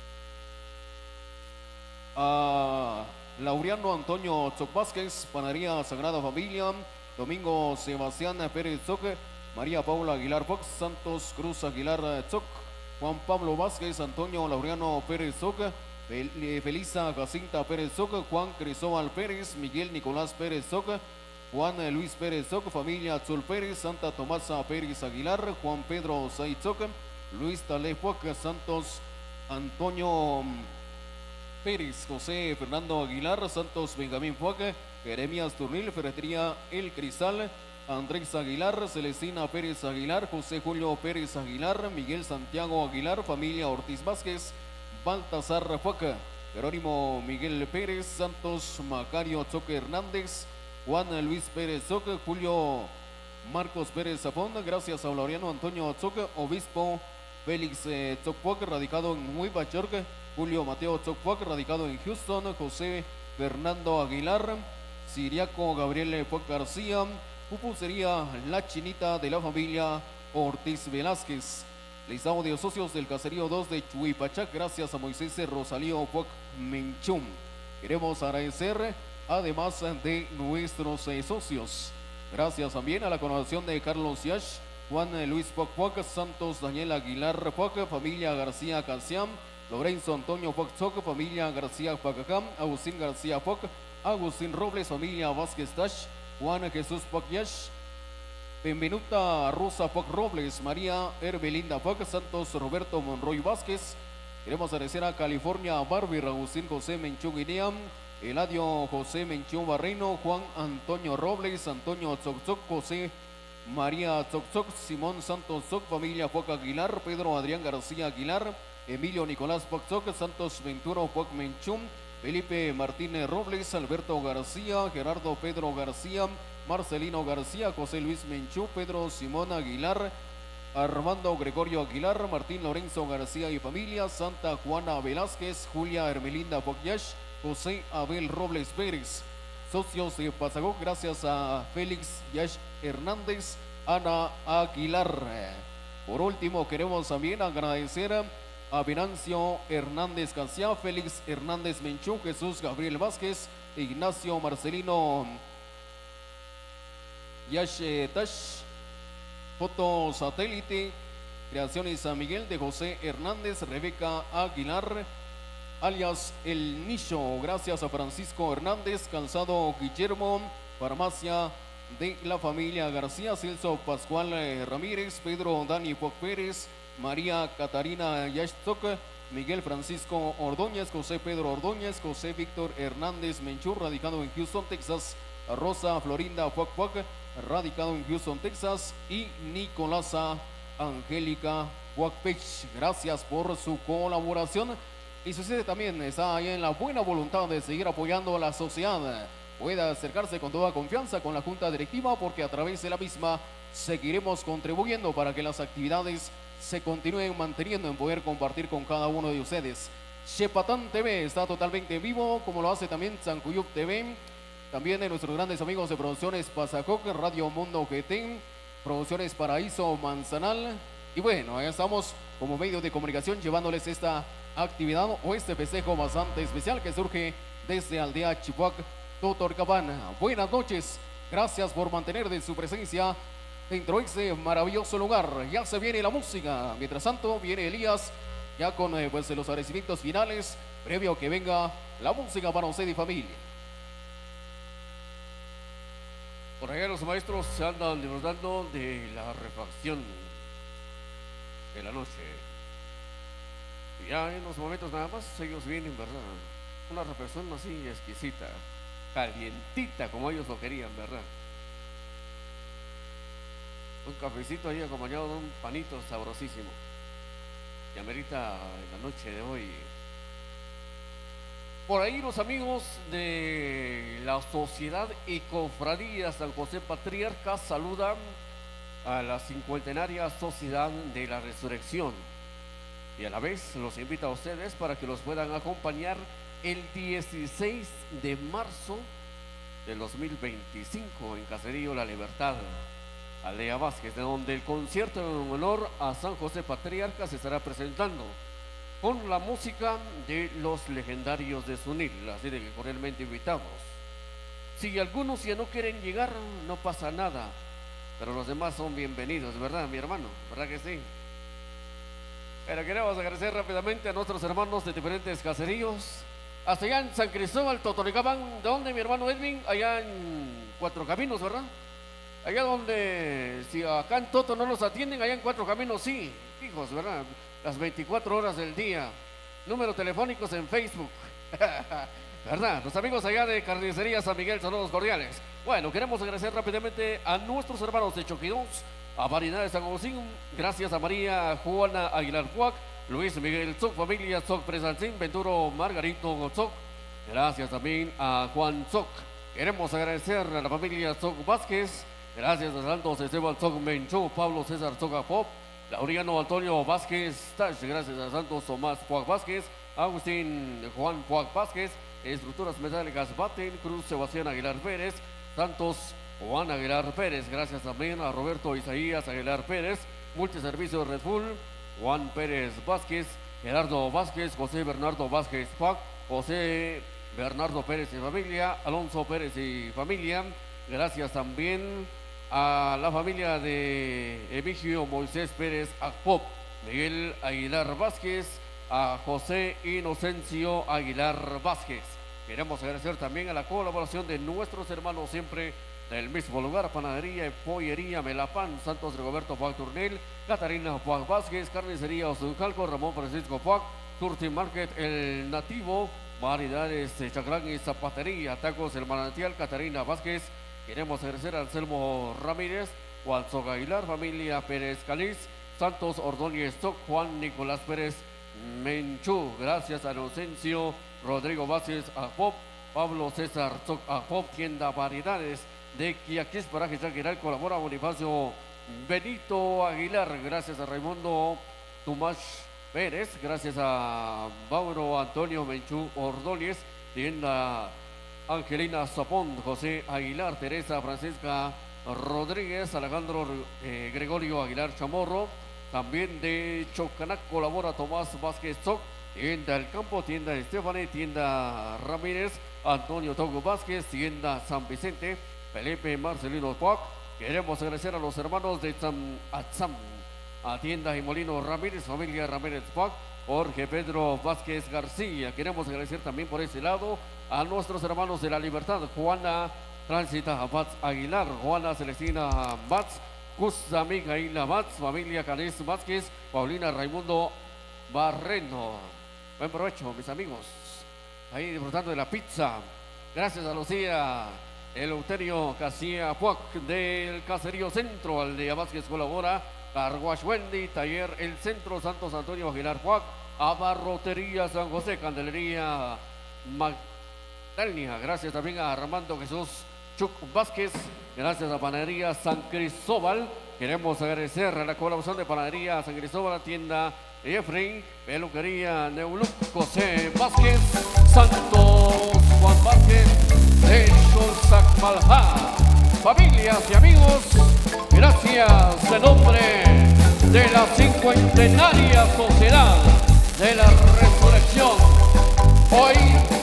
a Laureano Antonio Tzoc Vázquez, Panadería Sagrada Familia, Domingo Sebastián Pérez Tzoc, María Paula Aguilar Fox, Santos Cruz Aguilar Tzoc, Juan Pablo Vázquez, Antonio Laureano Pérez Tzoc, Fel Felisa Jacinta Pérez Tzoc, Juan Cristóbal Pérez, Miguel Nicolás Pérez Tzoc, Juan Luis Pérez Tzoc, familia Azul Pérez, Santa Tomasa Pérez Aguilar, Juan Pedro Zay Tzoc, Luis Talé Foc, Santos Antonio Pérez, José Fernando Aguilar, Santos Benjamín Foc, Jeremías Turnil, Ferretería El Cristal, Andrés Aguilar, Celestina Pérez Aguilar, José Julio Pérez Aguilar, Miguel Santiago Aguilar, familia Ortiz Vázquez, Baltasar Foca, Jerónimo Miguel Pérez, Santos Macario Tzoc Hernández, Juan Luis Pérez Tzoc, Julio Marcos Pérez Zafón, gracias a Laureano Antonio Tzoc, obispo Félix eh, Tzoc Foc, radicado en Nueva York, Julio Mateo Tzoc Foc, radicado en Houston, José Fernando Aguilar, Siriaco Gabriel Foc García, Pupusería La Chinita de la familia Ortiz Velázquez. Listado de socios del caserío dos de Chuipachac, gracias a Moisés Rosalío Foc Menchum. Queremos agradecer además de nuestros eh, socios. Gracias también a la colaboración de Carlos Yash, Juan Luis Foc Foc, Santos Daniel Aguilar Foc, familia García Casiam, Lorenzo Antonio Foc Tzoc, familia García Pacajam, Agustín García Foc, Agustín Robles, familia Vázquez Tash, Juan Jesús Foc Yash, Benvenuta Rosa Foc Robles, María Herbelinda Foc, Santos Roberto Monroy Vázquez. Queremos agradecer a California Barbie, Agustín José Menchú Guinea, Eladio José Menchú Barreno, Juan Antonio Robles, Antonio Tzoc Tzoc, José María Tzoc Tzoc, Simón Santos Tzoc, familia Foc Aguilar, Pedro Adrián García Aguilar, Emilio Nicolás Foc Tzoc, Santos Venturo Foc Menchú, Felipe Martínez Robles, Alberto García, Gerardo Pedro García, Marcelino García, José Luis Menchú, Pedro Simón Aguilar, Armando Gregorio Aguilar, Martín Lorenzo García y familia, Santa Juana Velázquez, Julia Hermelinda Foc Yash, José Abel Robles Pérez. Socios de Pasagó, gracias a Félix Yash Hernández, Ana Aguilar. Por último, queremos también agradecer a Venancio Hernández Canciá, Félix Hernández Menchú, Jesús Gabriel Vázquez, Ignacio Marcelino Yash Tash, Foto Satélite, Creaciones San Miguel de José Hernández, Rebeca Aguilar, alias El Nicho, gracias a Francisco Hernández, Calzado Guillermo, Farmacia de la familia García, Celso Pascual eh, Ramírez, Pedro Dani Foc Pérez, María Catarina Yash Tzoc, Miguel Francisco Ordóñez, José Pedro Ordóñez, José Víctor Hernández Menchú, radicado en Houston, Texas, Rosa Florinda Foc Foc, radicado en Houston, Texas, y Nicolasa Angélica Foc Pech. Gracias por su colaboración. Y si usted también está ahí en la buena voluntad de seguir apoyando a la sociedad, puede acercarse con toda confianza con la Junta Directiva, porque a través de la misma seguiremos contribuyendo para que las actividades se continúen manteniendo en poder compartir con cada uno de ustedes. Xepatán T V está totalmente en vivo, como lo hace también Zancuyup T V, también de nuestros grandes amigos de Producciones Pasajoc, Radio Mundo G T, Producciones Paraíso Manzanal. Y bueno, ahí estamos como medio de comunicación llevándoles esta actividad o este festejo bastante especial que surge desde Aldea Chihuac, Totorcapán. Buenas noches, gracias por mantener de su presencia dentro de este maravilloso lugar. Ya se viene la música, mientras tanto viene Elías ya con eh, pues, los agradecimientos finales, previo a que venga la música para usted y familia. Por allá los maestros se andan disfrutando de la refacción de la noche. Y ya en unos momentos nada más ellos vienen, ¿verdad? Una reflexión así exquisita, calientita como ellos lo querían, ¿verdad? Un cafecito ahí acompañado de un panito sabrosísimo. Y amerita en la noche de hoy. Por ahí los amigos de la Sociedad y Cofradía San José Patriarca saludan a la cincuentenaria Sociedad de la Resurrección y a la vez los invita a ustedes para que los puedan acompañar el dieciséis de marzo del dos mil veinticinco en Caserío La Libertad, Aldea Vázquez, de donde el concierto en honor a San José Patriarca se estará presentando con la música de los legendarios de Sunil, así de que cordialmente invitamos. Si algunos ya no quieren llegar, no pasa nada, pero los demás son bienvenidos, ¿verdad, mi hermano? ¿Verdad que sí? Pero queremos agradecer rápidamente a nuestros hermanos de diferentes caseríos. Hasta allá en San Cristóbal, Totonicapán, ¿de dónde, mi hermano Edwin? Allá en Cuatro Caminos, ¿verdad? Allá donde, si acá en Toto no los atienden, allá en Cuatro Caminos sí, fijos, ¿verdad? Las veinticuatro horas del día. Números telefónicos en Facebook. ¿Verdad? Los amigos allá de Carnicería San Miguel, saludos cordiales. Bueno, queremos agradecer rápidamente a nuestros hermanos de Choquidós, a Variedades San Agustín, gracias a María Juana Aguilar Juac, Luis Miguel Zoc, familia Zoc Presalcín, Venturo Margarito Zoc, gracias también a Juan Zoc. Queremos agradecer a la familia Zoc Vázquez, gracias a Santos Esteban Zoc Menchú, Pablo César Zoc Apop, Laureano Antonio Vázquez Tash, gracias a Santos Tomás Puac Vázquez, Agustín Juan Puac Vázquez, Estructuras Metálicas Baten, Cruz Sebastián Aguilar Pérez, Santos Juan Aguilar Pérez, gracias también a Roberto Isaías Aguilar Pérez, Multiservicios Red Bull, Juan Pérez Vázquez, Gerardo Vázquez, José Bernardo Vázquez Puac, José Bernardo Pérez y familia, Alonso Pérez y familia, gracias también a la familia de Emigio Moisés Pérez Acpop, Miguel Aguilar Vázquez, a José Inocencio Aguilar Vázquez. Queremos agradecer también a la colaboración de nuestros hermanos siempre del mismo lugar, Panadería y Pollería Melapán, Santos Rigoberto Puac Turnil, Catarina Puac Vázquez, Carnicería Osuncalco, Ramón Francisco Puac, Turti Market El Nativo, Variedades Chaclán y Zapatería, Tacos El Manantial, Catarina Vázquez. Queremos agradecer a Anselmo Ramírez, Juan Zoc Aguilar, familia Pérez Caliz, Santos Ordóñez Zoc, Juan Nicolás Pérez Menchú, gracias a Inocencio Rodrigo Vázquez Apop, Pablo César Zoc Apop, tienda Variedades de Quiaquis, Paraje Chaquiral, colabora Bonifacio Benito Aguilar, gracias a Raimundo Tomás Pérez, gracias a Mauro Antonio Menchú Ordóñez, tienda Angelina Zapón, José Aguilar, Teresa Francisca Rodríguez, Alejandro eh, Gregorio Aguilar Chamorro, también de Chocanac colabora Tomás Vázquez Zoc, tienda El Campo, tienda Estefane, tienda Ramírez, Antonio Togo Vázquez, tienda San Vicente, Felipe Marcelino Puac. Queremos agradecer a los hermanos de San Atzam, a tienda y Molino Ramírez, familia Ramírez Puac, Jorge Pedro Vázquez García. Queremos agradecer también por ese lado a nuestros hermanos de La Libertad, Juana Tránsita Batz Aguilar, Juana Celestina Batz, Custa Micaíla Batz, familia Canés Vázquez, Paulina Raimundo Barreno. Buen provecho, mis amigos, ahí disfrutando de la pizza. Gracias a Lucía Eleuterio Casilla Puac del Caserío Centro, Aldea Vázquez colabora, Carwash Wendy, Taller El Centro, Santos Antonio Aguilar Puac, Abarrotería San José, Candelería Magdalena, gracias también a Armando Jesús Chuc Vázquez, gracias a Panadería San Cristóbal. Queremos agradecer a la colaboración de Panadería San Cristóbal, tienda Efraín, Peluquería Neuluc, José Vázquez, Santos Juan Vázquez, de Xosacmalja. Familias y amigos, gracias en nombre de la cincuentenaria Sociedad de la Resurrección. Hoy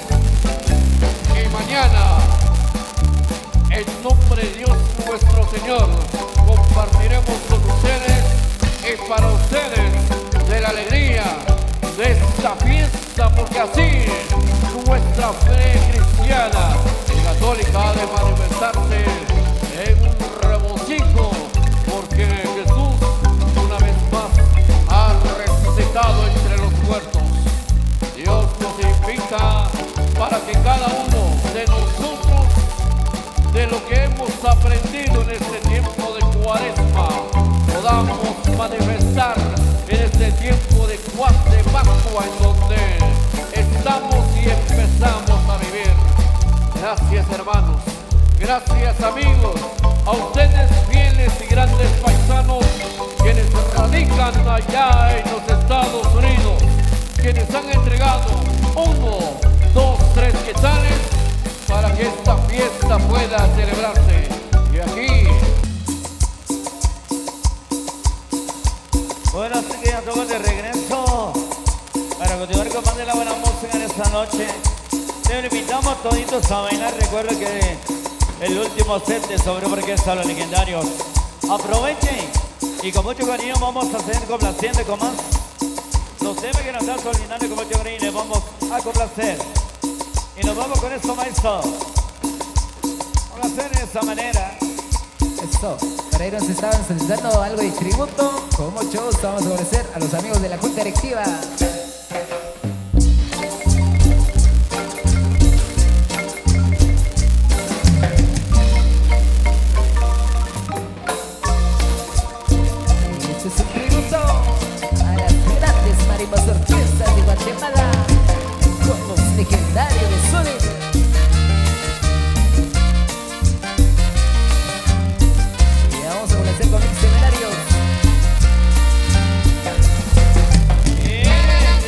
y mañana, en nombre de Dios nuestro Señor, compartiremos con ustedes y para ustedes de la alegría de esta fiesta, porque así nuestra fe cristiana y católica ha de manifestarse en un regocijo, porque Jesús una vez más ha resucitado entre los muertos. lo que hemos aprendido en este tiempo de Cuaresma podamos manifestar en este tiempo de Cuaresma, de Pascua, en donde estamos y empezamos a vivir. Gracias, hermanos, gracias, amigos, a ustedes fieles y grandes paisanos quienes radican allá en los Estados Unidos, quienes han entregado uno, dos, tres quetzales para que esta fiesta pueda celebrarse. Y aquí, bueno, así que ya estamos de regreso para continuar con más de la buena música en esta noche. Te invitamos toditos a bailar. Recuerda que el último set de Sobre Orquesta Los Legendarios. Aprovechen y con mucho cariño vamos a seguir complaciendo con más los temas que nos están solicitando. Con mucho cariño les vamos a complacer. Y nos vamos con esto, maestro. Vamos a hacer de esa manera. Esto, para ellos nos estaban solicitando algo de tributo. Con mucho gusto vamos a ofrecer a los amigos de la Junta Directiva. Este es un tributo a las grandes mariposas orquestas de Guatemala con los legendarios de Sonic. Con mis seminarios. Yeah.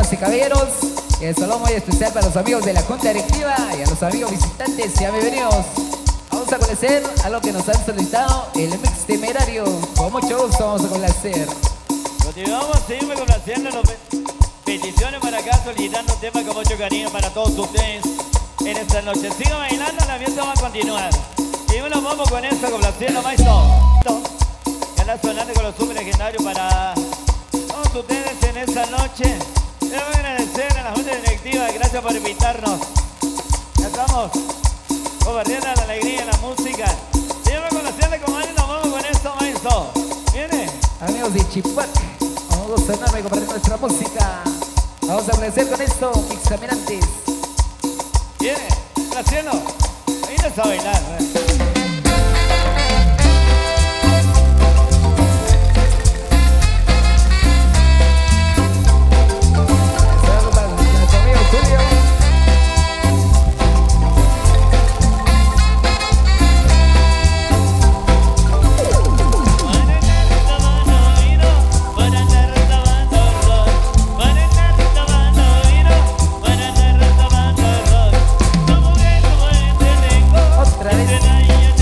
damas y caballeros. El saludo muy especial para los amigos de la Junta Directiva y a los amigos visitantes. Sean bienvenidos. Vamos a conocer a lo que nos han solicitado, el mix temerario. Con mucho gusto vamos a conocer. Continuamos siempre complaciendo las peticiones para acá, solicitando temas con mucho cariño para todos ustedes en esta noche. Sigan bailando, la fiesta va a continuar. Y bueno, vamos con esto, complaciendo maestro. Que anda sonando con los super legendarios para todos ustedes en esta noche. Debo agradecer a la Junta Directiva, gracias por invitarnos. Ya estamos compartiendo la alegría, la música. Siempre conociendo como alguien, nos vamos con esto, maestro. ¿Viene? Amigos de Chipac, vamos a sonar y compartir nuestra música. Vamos a agradecer con esto, mix caminantes. ¿Viene? Complaciendo. Vienes a bailar, ¿eh? Otra vez.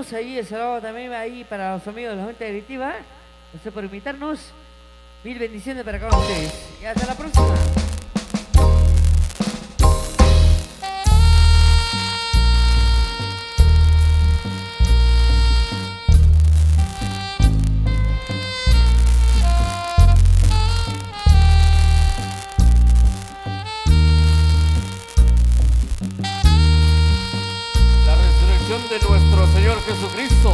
Irus, ahí el saludo también va ahí para los amigos de la Junta Directiva. Gracias por invitarnos. Mil bendiciones para cada uno de ustedes. Y hasta la próxima. De nuestro Señor Jesucristo,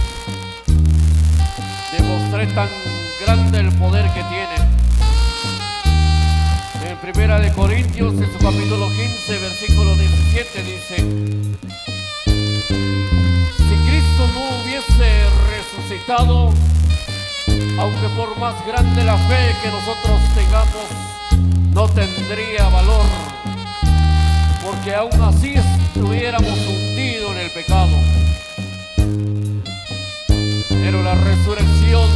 demostré tan grande el poder que tiene. En Primera de Corintios, en su capítulo quince, versículo diecisiete, dice: si Cristo no hubiese resucitado, aunque por más grande la fe que nosotros tengamos, no tendría valor, porque aún así estuviéramos hundidos en el pecado. Pero la resurrección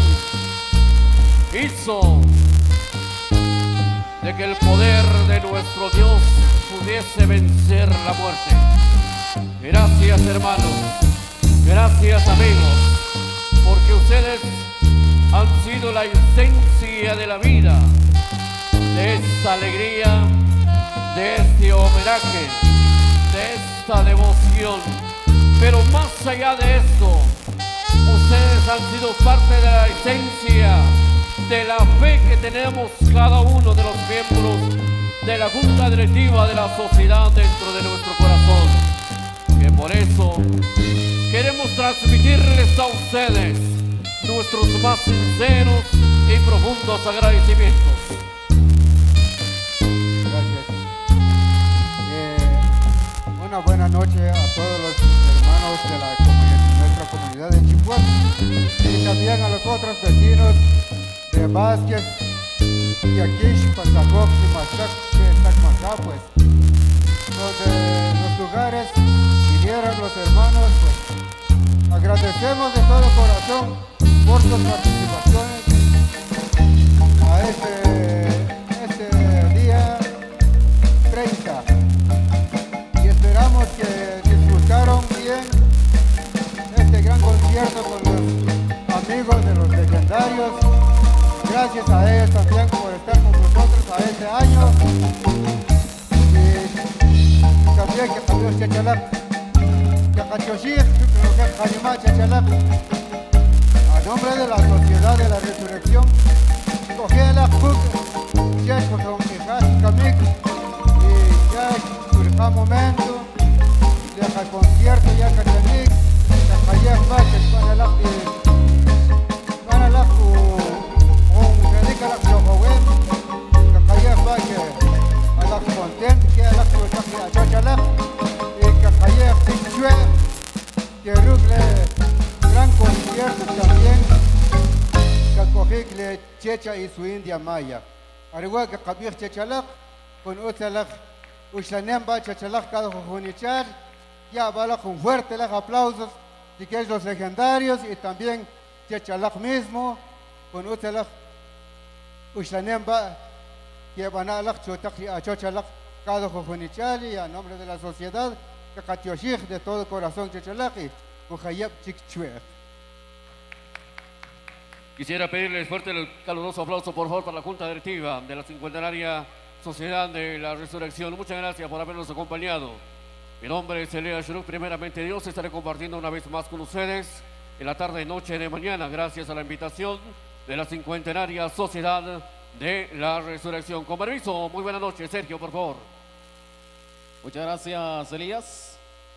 hizo de que el poder de nuestro Dios pudiese vencer la muerte. Gracias, hermanos, gracias, amigos, porque ustedes han sido la esencia de la vida, de esta alegría, de este homenaje, de esta devoción. Pero más allá de esto, ustedes han sido parte de la esencia de la fe que tenemos cada uno de los miembros de la Junta Directiva de la Sociedad dentro de nuestro corazón. Que por eso queremos transmitirles a ustedes nuestros más sinceros y profundos agradecimientos. Una buena noche a todos los hermanos de la comunidad, nuestra comunidad de Chimpuán, y también a los otros vecinos de Vázquez, Yaquish, Pasacox y Mazac, que están acá, pues, donde los lugares vinieron los hermanos, pues, agradecemos de todo corazón por sus participaciones a este, este día treinta. Esperamos que disfrutaron bien este gran concierto con los amigos de los legendarios. Gracias a ellos también por estar con nosotros a este año. Y también que cambió Chachalap, que Cachoshir, que Calimá Chachalap. A nombre de la Sociedad de la Resurrección, cogí la Fug, ya con mi Camik, y ya surja momento de el concierto ya que tenéis, que hayas baches para la para la un dedica la joven, que hayas baches a la contento que a la que chachala y que hayas tichue que ruble gran concierto también que cogíle Checha y su India Maya. Arriba que cabir Chachala con otra Ushanemba, Chachalaj, cada junichar, ya bala con fuerte los aplausos de que los legendarios y también Chachalaj mismo, con Utelaj, Ushanemba, que van a la Chotaki a Chachalaj, cada junichar y a nombre de la sociedad, que Katioshich de todo corazón Chachalaj y Ujayab Chikchue. Quisiera pedirles fuerte el caluroso aplauso, por favor, para la Junta Directiva de la cincuentenaria Sociedad de la Resurrección. Muchas gracias por habernos acompañado. Mi nombre es Elías Shuruk. Primeramente Dios, estaré compartiendo una vez más con ustedes en la tarde, noche de mañana, gracias a la invitación de la cincuentenaria Sociedad de la Resurrección. Con permiso, muy buena noche. Sergio, por favor. Muchas gracias, Elías.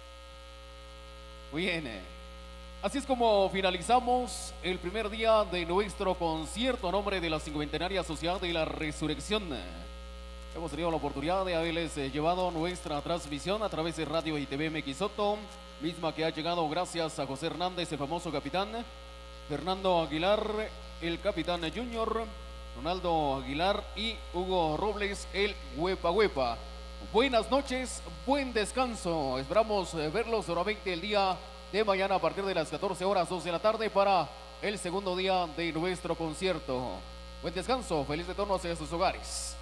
Muy bien. Así es como finalizamos el primer día de nuestro concierto a nombre de la cincuentenaria Sociedad de la Resurrección. Hemos tenido la oportunidad de haberles eh, llevado nuestra transmisión a través de Radio y T V M X Soto, misma que ha llegado gracias a José Hernández, el famoso capitán, Fernando Aguilar, el capitán junior, Ronaldo Aguilar y Hugo Robles, el Huepa Huepa. Buenas noches, buen descanso. Esperamos eh, verlos nuevamente el día de mañana a partir de las catorce horas, dos de la tarde para el segundo día de nuestro concierto. Buen descanso, feliz retorno hacia sus hogares.